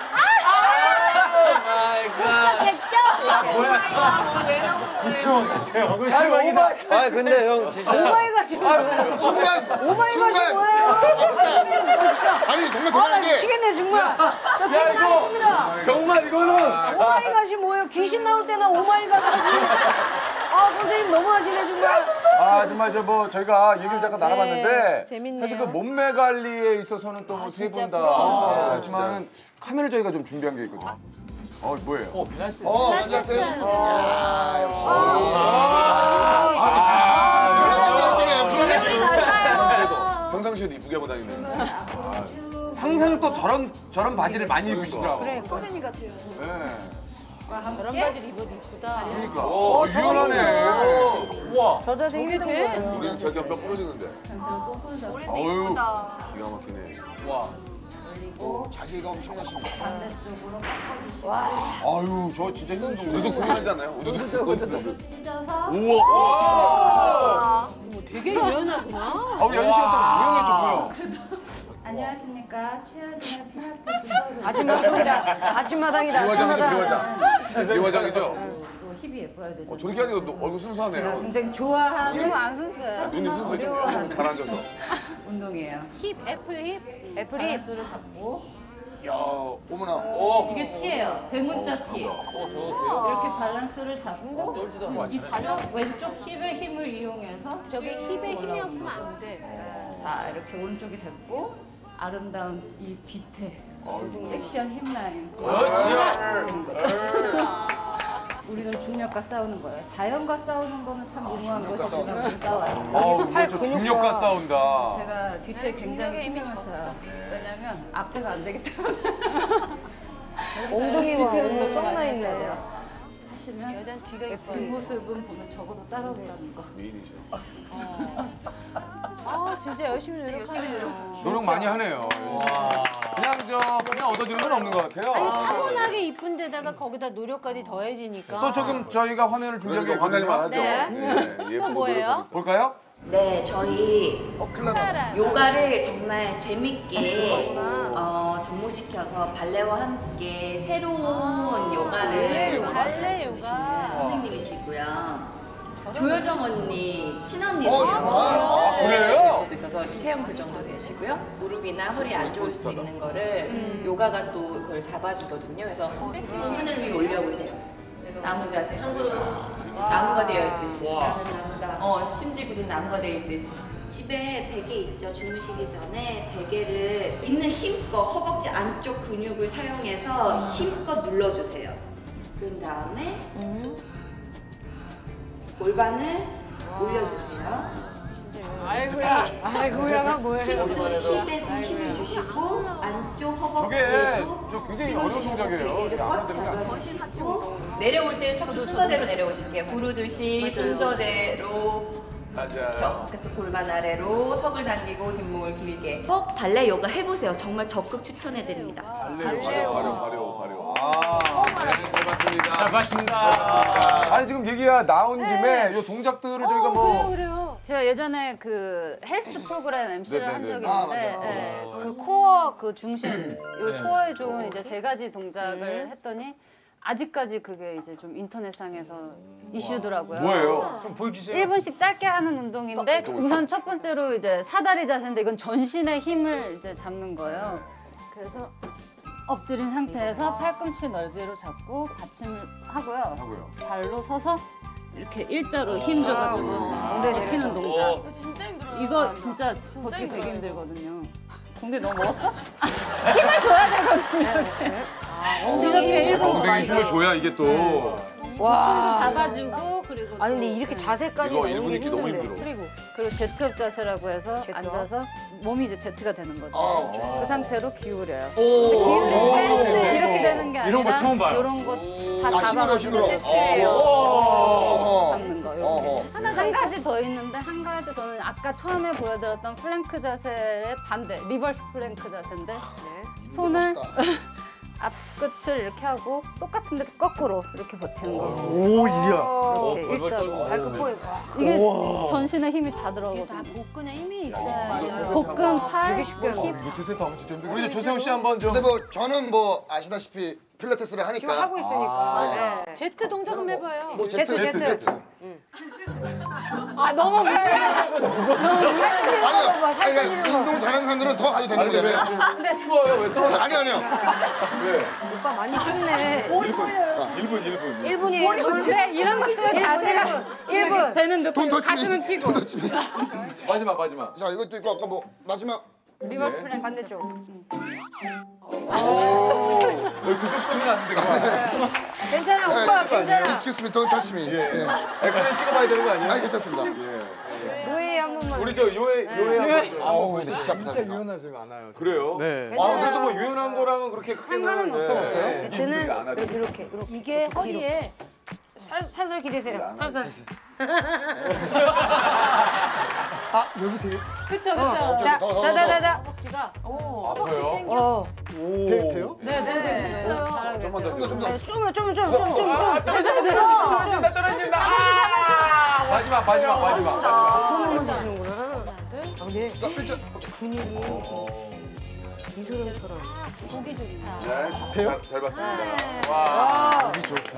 아 근데 형 진짜 오마이갓 지금 순간 오마이갓이 순간 뭐예요? 아니 정말 아, 나 대단한 게 미치겠네 정말. 저 퇴근하겠습니다. 정말 이거는 오마이갓이 뭐예요? 귀신 나올 때나 오마이갓 하지. 아 선생님 너무하시네 정말. 아 정말 저 뭐 저희가 얘기를 잠깐 나눠봤는데 네, 재밌네요. 사실 그 몸매 관리에 있어서는 또 뭐 세 분 다 그렇지만 카메라 저희가 좀 준비한 게 있거든요. 어 뭐예요? 어, 비나스. 어, 안녕하세요. 아, 역시. 평상시에도 이쁘게 하고 다니네. 항상 또 저런 저런 바지를 많이 입으시더라고. 그래 선생님 같아요. 저런 바지를 입어도 이쁘다. 그러니까. 오 유연하네. 우와. 저 자세 힘든 거예요. 우리 저기 한번 부러지는데. 어유. 기가 막히네. 와. 자기가 엄청나십니다. 아유 저 진짜 힘든 정도. 우두둑 고민하지 않나요? 우두둑 우두둑. 우와. 되게 유연하구나. 아 우리 연희 씨가 또 유연해졌고요. 안녕하십니까. 취하지마 필라테스 서울. 아침마당이다. 아침마당이다. 비화장이죠 아침마당. 비화장. 비화장이죠. 또 힙이 예뻐야 되죠. 어, 저렇게 하니까 너 얼굴 제가 순수하네요. 굉장히 좋아하는 지금 안 순수해요. 눈이 순수해. 가라앉아서. 운동이에요. 힙, 애플 힙. 애플 힙. 를 잡고 야, 어머나. 이게 티예요. 대문자 티. 이렇게 밸런스를 잡고 이쪽 왼쪽 힙의 힘을 이용해서 저기 힙에 힘이 없으면 안 돼. 자 이렇게 오른쪽이 됐고 아름다운 이 뒤태 섹시한 힙라인. 우리는 중력과 싸우는 거예요. 자연과 싸우는 거는 참 무모한 것이지만 우리 싸워요. 아우 이거 저 중력과 싸운다. 제가 뒤태 굉장히 신경을 써요. 왜냐면 앞에가 안 되기 때문에. 엉덩이가 뒤태 엉덩이 운동을 썩나 많이 있어야 해야 돼요. 돼요. 하시면 여잔 뒤가 그 뒷모습은 보면 적어도 따라오라는 거. 미인이죠. 아 진짜 열심히 노력하네요. 노력 많이 하네요. 그냥 저 그냥 얻어지는 건 없는 것 같아요. 아니 타고나게 이쁜 데다가 거기다 노력까지 더해지니까. 또 조금 저희가 화면을 준비한 게 그러니까 화낼만 하죠. 네. 네, 또 예쁘고 뭐예요? 노력하고. 볼까요? 네, 저희 어, 큰일 났다. 요가를 정말 재밌게 어, 접목시켜서 발레와 함께 새로운 요가를 발레 요가. 선생님이시고요. 조여정 언니 친언니 어, 정말? 아, 그래요? 있어서 체형 교정도 되시고요. 무릎이나 허리 안 좋을 수 있는 거를 요가가 또 그걸 잡아주거든요. 그래서 손을 위에 올려보세요. 나무 자세, 한 그룹 나무가 되어 있듯이. 어, 심지 굳은 나무가 되어 있듯이. 집에 베개 있죠. 주무시기 전에 베개를 있는 힘껏 허벅지 안쪽 근육을 사용해서 힘껏 눌러주세요. 그런 다음에 골반을 올려주세요. 아이고야. 아이고야가 뭐예요? 힙에도 힘을 주시고 안쪽 저게 허벅지에도 저 굉장히 어려운 동작이에요. 이게 안 되면 안 돼. 잡아주시고 내려올 때는 자꾸 순서대로 내려오실게요. 구르듯이 순서대로 맞아. 저 끝에 골반 아래로 턱을 당기고 뒷목을 길게 꼭 발레 요가 해보세요. 정말 적극 추천해드립니다. 발효 발효 발효 발효. 아, 네, 잘 봤습니다. 잘 봤습니다. 아니 지금 얘기가 나온 김에 이 동작들을 저희가 뭐 그래요, 그래요. 제가 예전에 그 헬스 프로그램 엠시를 한 적이 아, 있는데 맞아요. 네, 그 코어 그 중심 요 코어에 좋은 이제 세 가지 동작을 했더니 아직까지 그게 이제 좀 인터넷상에서 이슈더라고요. 뭐예요? 좀 보여주세요. 일 분씩 짧게 하는 운동인데 우선 첫 번째로 이제 사다리 자세인데 이건 전신의 힘을 이제 잡는 거예요. 그래서 엎드린 상태에서 팔꿈치 넓이로 잡고 받침을 하고요. 하고요. 발로 서서 이렇게 일자로 힘 줘가지고 버티는 동작. 진짜 힘들어요. 이거 진짜 버티기 되게 힘들거든요. 동생이 너무 먹었어? 힘을 줘야 되거든요. 이렇게 일본 동생이 힘을 줘야 이게 또. 와. 잡아주고 그리고 아니 근데 이렇게 자세까지 이거 너무 일 분 있기 너무 힘든데. 힘들어. 그리고 그리고 제트업 자세라고 해서 제트업? 앉아서 몸이 이제 제트가 되는 거죠. 아. 그 상태로 기울여요. 오. 기울일 때 이렇게 되는 게 아니라 이런 거 처음 봐요. 이런 거 다 아, 힘으로, 잡아가지고 힘으로. 제트예요. 어. 잡는 거 어허. 이렇게. 하나 한 가지 더 있는데 한 가지 더는 아까 처음에 보여드렸던 플랭크 자세의 반대 리버스 플랭크 자세인데 손을 앞끝을 이렇게 하고 똑같은데 거꾸로 이렇게 버티는 거. 오, 이야. 이렇게 일자로. 발끝 보여. 이게 우와. 전신에 힘이 다 들어가거든요. 다 복근에 힘이 있어야 복근, 팔, 힙. 이거 세세트 하면 진짜 힘들어. 우리 이제 조세호 씨 한번 좀. 근데 뭐 저는 뭐 아시다시피 필라테스를 하니까 지금 하고 있으니까. 네. 제트 동작 한번 해봐요. 뭐 제트 제트, 제트 제트. 제트. 아 너무 아니요. 아니, 아니, 운동 잘하는 사람들은 더 가도 되는 거잖아요. 근데 추워요. 왜 또? 아니 아니요. 왜? 오빠 많이 춥네. 일 분, 일 분, 일 분. 일 분이에요. 일 분. 네, 이런 것도 자세가 일 분. 되는 돈 느낌. 터치미. 가슴은 피고. 돈 터치미. 마지막, 마지막. 자 이것도 있고 아까 뭐 마지막. 리버스 네. 플랭크 반대쪽. 그것뿐은 안 돼. 괜찮아 오빠 괜찮아. Excuse me, don't touch me. 예. 엑스레이 찍어봐야 되는 거 아니에요? 아니 괜찮습니다. 노예 한 번만. 우리 저 요에 요에 한번. 아우 근데 진짜 진짜 아프다. 유연하지 않아요. 그래요? 네. 아 근데 또 뭐 유연한 거랑은 그렇게 크게는 상관은 없어요. 네. 그는 안 하죠. 이렇게 이렇게. 이게 허리에 살, 살살 기대세요. 살살. 아, 여기 되게 그쵸, 그쵸. 자, 자자자자. 허벅지가 아파요? 땡겨. 어. 돼- 돼요? 네네네. 됐어요. 잘하고 좀만 더, 계세요. 좀만 더. 좀만 좀만 좀만 좀만 좀. 아, 떨어진다, 떨어진다. 아! 마지막, 마지막, 마지막. 마지막. 손을 드시는구나. 아 근데 자, 일자. 근육이 이소룡처럼. 보기 좋다. 네, 잘, 잘 봤습니다. 네. 와, 보기 좋다.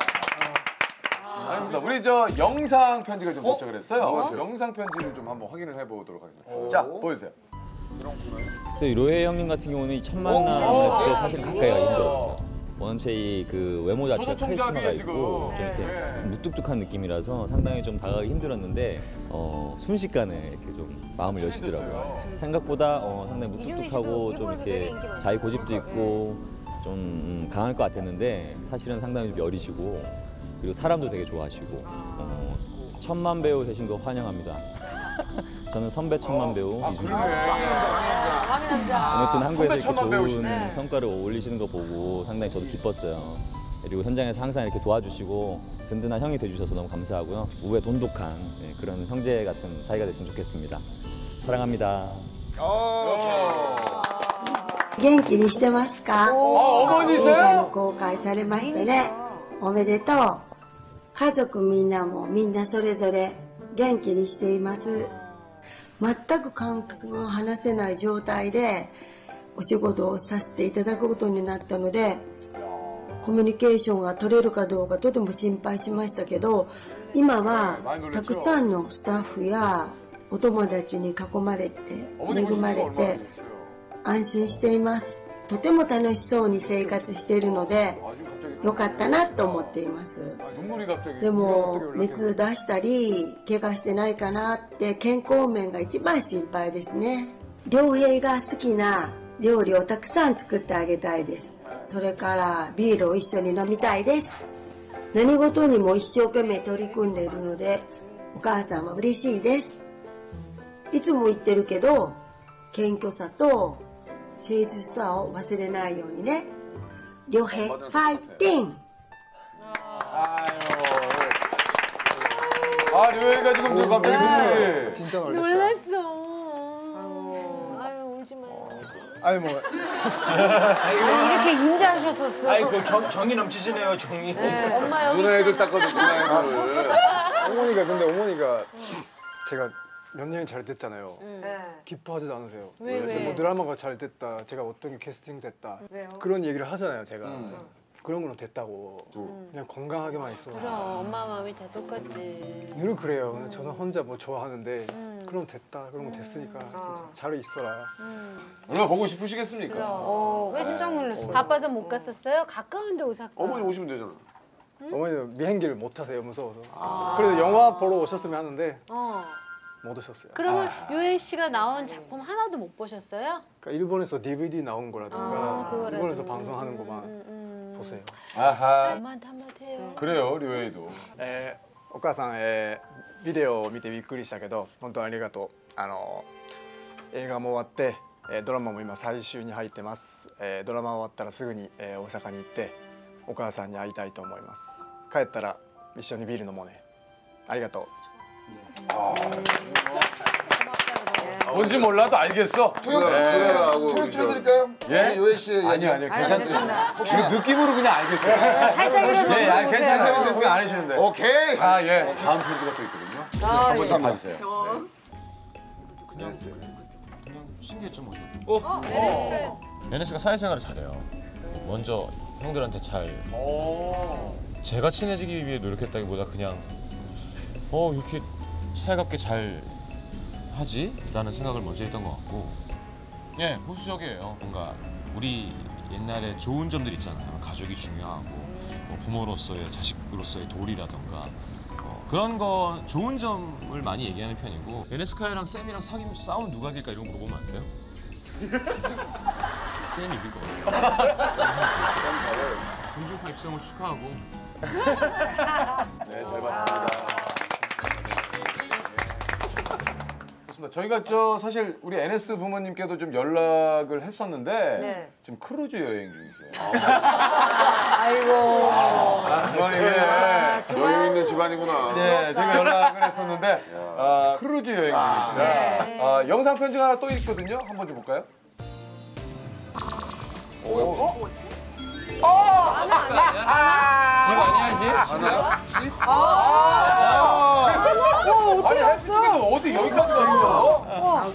알겠습니다. 우리 저 영상 편지가 좀 도착을 했어요. 영상 편지를 좀 한번 확인을 해보도록 하겠습니다. 자, 보여주세요. 그래서 로해 형님 같은 경우는 이 첫 만남했을 때 사실 가까이가 힘들었어요. 원체 이 그 외모 자체가 카리스마가 있고 좀 이렇게 무뚝뚝한 느낌이라서 상당히 좀 다가가기 힘들었는데 어, 순식간에 이렇게 좀 마음을 여시더라고요. 생각보다 어, 상당히 무뚝뚝하고 좀 이렇게 자기 고집도 있고 좀 음, 강할 것 같았는데 사실은 상당히 좀 여리시고 그리고 사람도 되게 좋아하시고 어, 천만 배우 되신 거 환영합니다. 저는 선배 천만 배우 이준입니다. 아무튼 한국에서 이렇게 좋은 배우시네. 성과를 올리시는 거 보고 상당히 저도 기뻤어요. 그리고 현장에서 항상 이렇게 도와주시고 든든한 형이 돼주셔서 너무 감사하고요. 우애 돈독한 네, 그런 형제 같은 사이가 됐으면 좋겠습니다. 사랑합니다. 元気にしてますか？ 어머니세요? 映画も公開されましてね。おめでとう。家族みんなもみんなそれぞれ元気にしています。全く感覚が話せない状態でお仕事をさせていただくことになったので、コミュニケーションが取れるかどうかとても心配しましたけど、今はたくさんのスタッフやお友達に囲まれて恵まれて安心しています。とても楽しそうに生活しているのでよかったなと思っています。でも熱出したり怪我してないかなって健康面が一番心配ですね。良平が好きな料理をたくさん作ってあげたいです。それからビールを一緒に飲みたいです。何事にも一生懸命取り組んでいるのでお母さんは嬉しいです。いつも言ってるけど謙虚さと誠実さを忘れないようにね。良平ファイティン。 아, 류혜가 지금 또 갑자기 무슨 진짜 놀랐어. 아유 울지 마. 아니 뭐 이렇게 인자하셨었어. 아이 그 정, 정이 넘치시네요, 정이. 엄마 여기 누나 애들 있잖아. 닦아도 누나 애들을. 어머니가 근데 어머니가 제가 연예인 잘 됐잖아요. 네. 기뻐하지도 않으세요. 왜, 왜? 뭐 드라마가 잘 됐다. 제가 어떤 게 캐스팅 됐다. 왜요? 그런 얘기를 하잖아요, 제가. 음. 그런 거는 됐다고. 그냥 건강하게만 있어. 그럼 엄마 마음이 다 똑같지. 늘 그래요. 근데 저는 혼자 뭐 좋아하는데 음. 그럼 됐다. 그런 거 됐으니까 진짜 잘 있어라. 얼마나 보고 싶으시겠습니까? 어, 왜 깜짝 놀랐어? 바빠서 못 갔었어요? 가까운데 오사카. 어머니 오시면 되잖아. 어머니는 비행기를 못 타세요, 무서워서. 아. 그래도 영화 보러 오셨으면 하는데 어. 戻셨어요. 그러면 요엘 씨가 나온 작품 하나도 못 보셨어요? 그러니까 일본에서 디브이디 나온 거라든가 아, 그거라도. 일본에서 방송하는 것만 보세요. 아하. 한마디 한마디 해요. 그래요, 류에이도. えーお母さん、えービデオを見てびっくりしたけど本当にありがとう。あの映画も終わって、えードラマも今最終に入ってます。えードラマ終わったらすぐに、えー大阪に行ってお母さんに会いたいと思います。帰ったら一緒にビール飲もうね。ありがとう。 뭔지 몰라도 알겠어. 토요, 네. 토요, 토요 줄여드릴까요? 예? 요엘 씨. 아니요, 아니요, 괜찮습니다. 혹시 지금 느낌으로 그냥 알겠어요. 살짝이라도 네, 아, 괜찮아요. 해보세요. 그거 안 해주는데. 오케이. 아, 예. 다음 편지가 또 있거든요. 아, 한번 예. 좀 봐주세요. 그냥 그냥 신기했죠 뭐. 어, 에레스가 에네스가 사회생활을 잘해요. 먼저 형들한테 잘. 제가 친해지기 위해 노력했다기보다 그냥 어 이렇게 살갑게 잘 하지? 라는 생각을 먼저 했던 것 같고 예, 보수적이에요. 뭔가 우리 옛날에 좋은 점들 있잖아요. 가족이 중요하고 뭐 부모로서의 자식으로서의 도리라던가 어, 그런 거 좋은 점을 많이 얘기하는 편이고 에네스카이랑 쌤이랑 사귀면 싸우면 누가 이길까 이런 거 물어보면 안 돼요? 쌤이 이길 것 같아요. 쌤이 공중파 입성을 축하하고 네, 잘 봤습니다. 좋습니다. 저희가 저 사실 우리 에네스 부모님께도 좀 연락을 했었는데 네. 지금 크루즈 여행 중이세요. 아이고. 아, 예. 여유 있는 집안이구나. 네, 제가 연락을 했었는데 아, 크루즈 여행 중이시라 네. 아, 영상 편지가 하나 또 있거든요. 한번 좀 볼까요? 오. 어, 집 아니야, 집? 하나? 집? 아. 아니, 헬스장에서 어디 여기까지 갔어?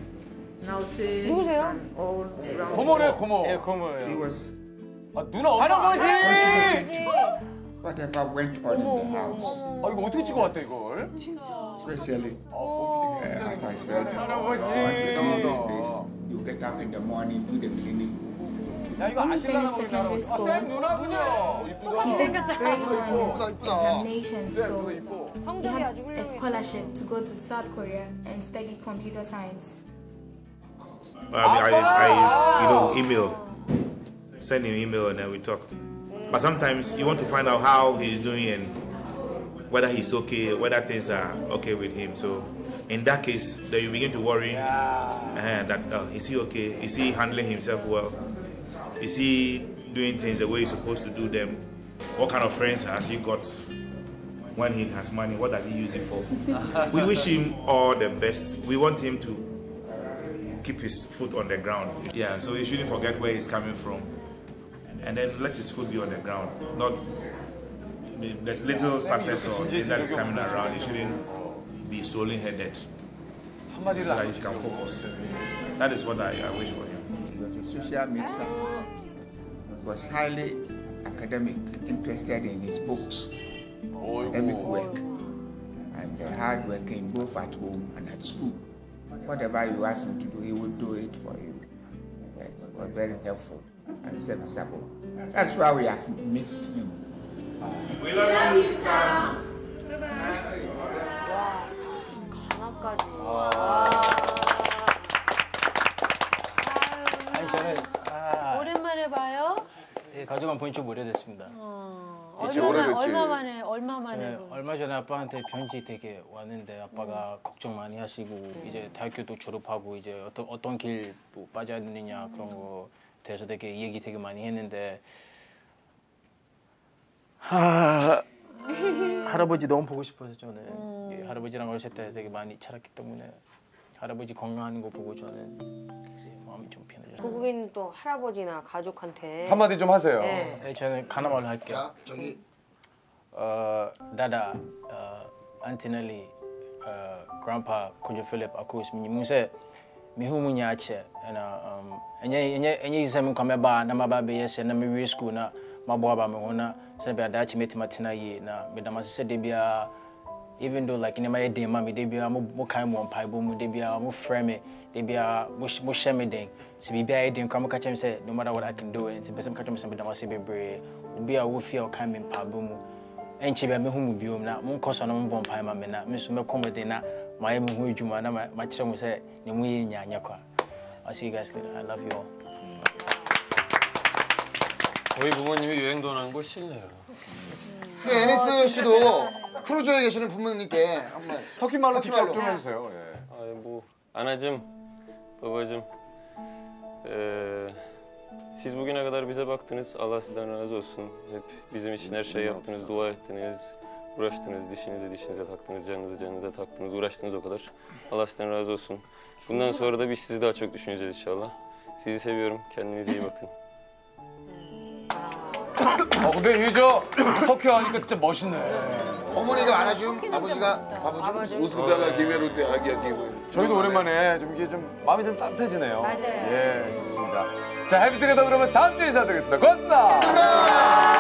누구세요? 고모래, 고모. 예, 고모예요. He was 아, 누나 엄마. 할아버지! contributing to whatever went on in the house. 아, 이거 어떻게 찍어왔대, 이걸? Especially, uh, as I said, I want to clean this place. You get up in the morning, do the cleaning. 야, 이거 When he 아시려나 finished 보다. secondary school, 아, 쌤 누나군요. 이쁘다. he did very well in his examinations, so he 성적이 아주 had a scholarship to go to South Korea and study computer science. I mean, I, I, you know, email, send him email, and then we talk. But sometimes you want to find out how he's doing and whether he's okay, whether things are okay with him. So in that case, then you begin to worry uh, that uh, is he okay? Is he handling himself well? Is he doing things the way he's supposed to do them? What kind of friends has he got? When he has money, what does he use it for? We wish him all the best. We want him to keep his foot on the ground. Yeah, so he shouldn't forget where he's coming from. And then let his foot be on the ground. Not, I mean, there's little success or thing that is coming around. He shouldn't be solely headed. So that he can focus. That is what I, I wish for him. He was a social medicine. He was highly academic, interested in his books, academic work, and uh, hard working both at home and at school. Whatever you ask him to do, he would do it for you. Yes, he was very helpful and serviceable. That's why we have mixed him. We love you, sir. 아니 저는 아, 오랜만에 봐요. 예, 가족은 본지 좀 오래됐습니다. 어, 그치, 얼마 오래됐지. 얼마 만에 얼마 만에. 저는 얼마 전에 아빠한테 편지 되게 왔는데 아빠가 걱정 많이 하시고 이제 대학교도 졸업하고 이제 어떤 어떤 길 뭐 빠져야 되느냐 그런 거 대해서 되게 얘기 되게 많이 했는데 하, 할아버지 너무 보고 싶어서 저는 예, 할아버지랑 어렸을 때 되게 많이 자랐기 때문에 할아버지 건강하는 거 보고 저는 이제 마음이 좀 편해져요. 고국인 또 할아버지나 가족한테 한마디 좀 하세요. 네. 네, 저는 가나말로 할게요. 자, 저기 Uh, Dada, uh, Auntie Nelly, uh, Grandpa, Kojo Philip, Akus, Muse, Mihumu Nyache, and um, and ye sem come ba na mababe yes na me school na maboaba me hona se be adachi meti matina ye na me da se de bia even though like in my day mama de bia mo mo kan mo mpai bo mu de bia mo frame de bia mo mo shame den se bi bia de nka mo ka chem say no matter what I can do and se person ka chem se be da se be bre bia wo feel kan me mpa bo mu enchi be me hu mu biom na mo nkoso no mo mpai ma me na me so me komode na Mai mungui cuma na macam saya nemui nyanyi kwa. I'll see you guys later. I love you all. 저희 부모님이 여행도 안 하는 걸 싫네요. 네, 에네스 씨도 크루즈에 계시는 부모님께 한번 터키 말로 터키 직접 말로. 좀 해주세요. 예. 아, 뭐 anacığım, babacığım, eee, siz bugüne kadar bize baktınız. Allah sizden razı olsun. Hep bizim için her şey yaptınız, dua ettiniz, uğraştınız, dişinizi dişinize taktınız, canınızı canınıza taktınız, uğraştınız o kadar. Allah sizden razı olsun. Bundan sonra da biz sizi daha çok düşüneceğiz inşallah. Sizi seviyorum. Kendinize iyi bakın. 아 근데 이게 저 터키 하니까 진짜 멋있네. 어머니가 안아줌, 아버지가 밥을 우스다나 기메로 때 아기야 기고. 저희도 오랜만에 좀 이게 좀 마음이 좀 따뜻해지네요. 맞아요. 예, 좋습니다. 자, 해피투게더 그러면 다음 주에 인사드리겠습니다. 고맙습니다.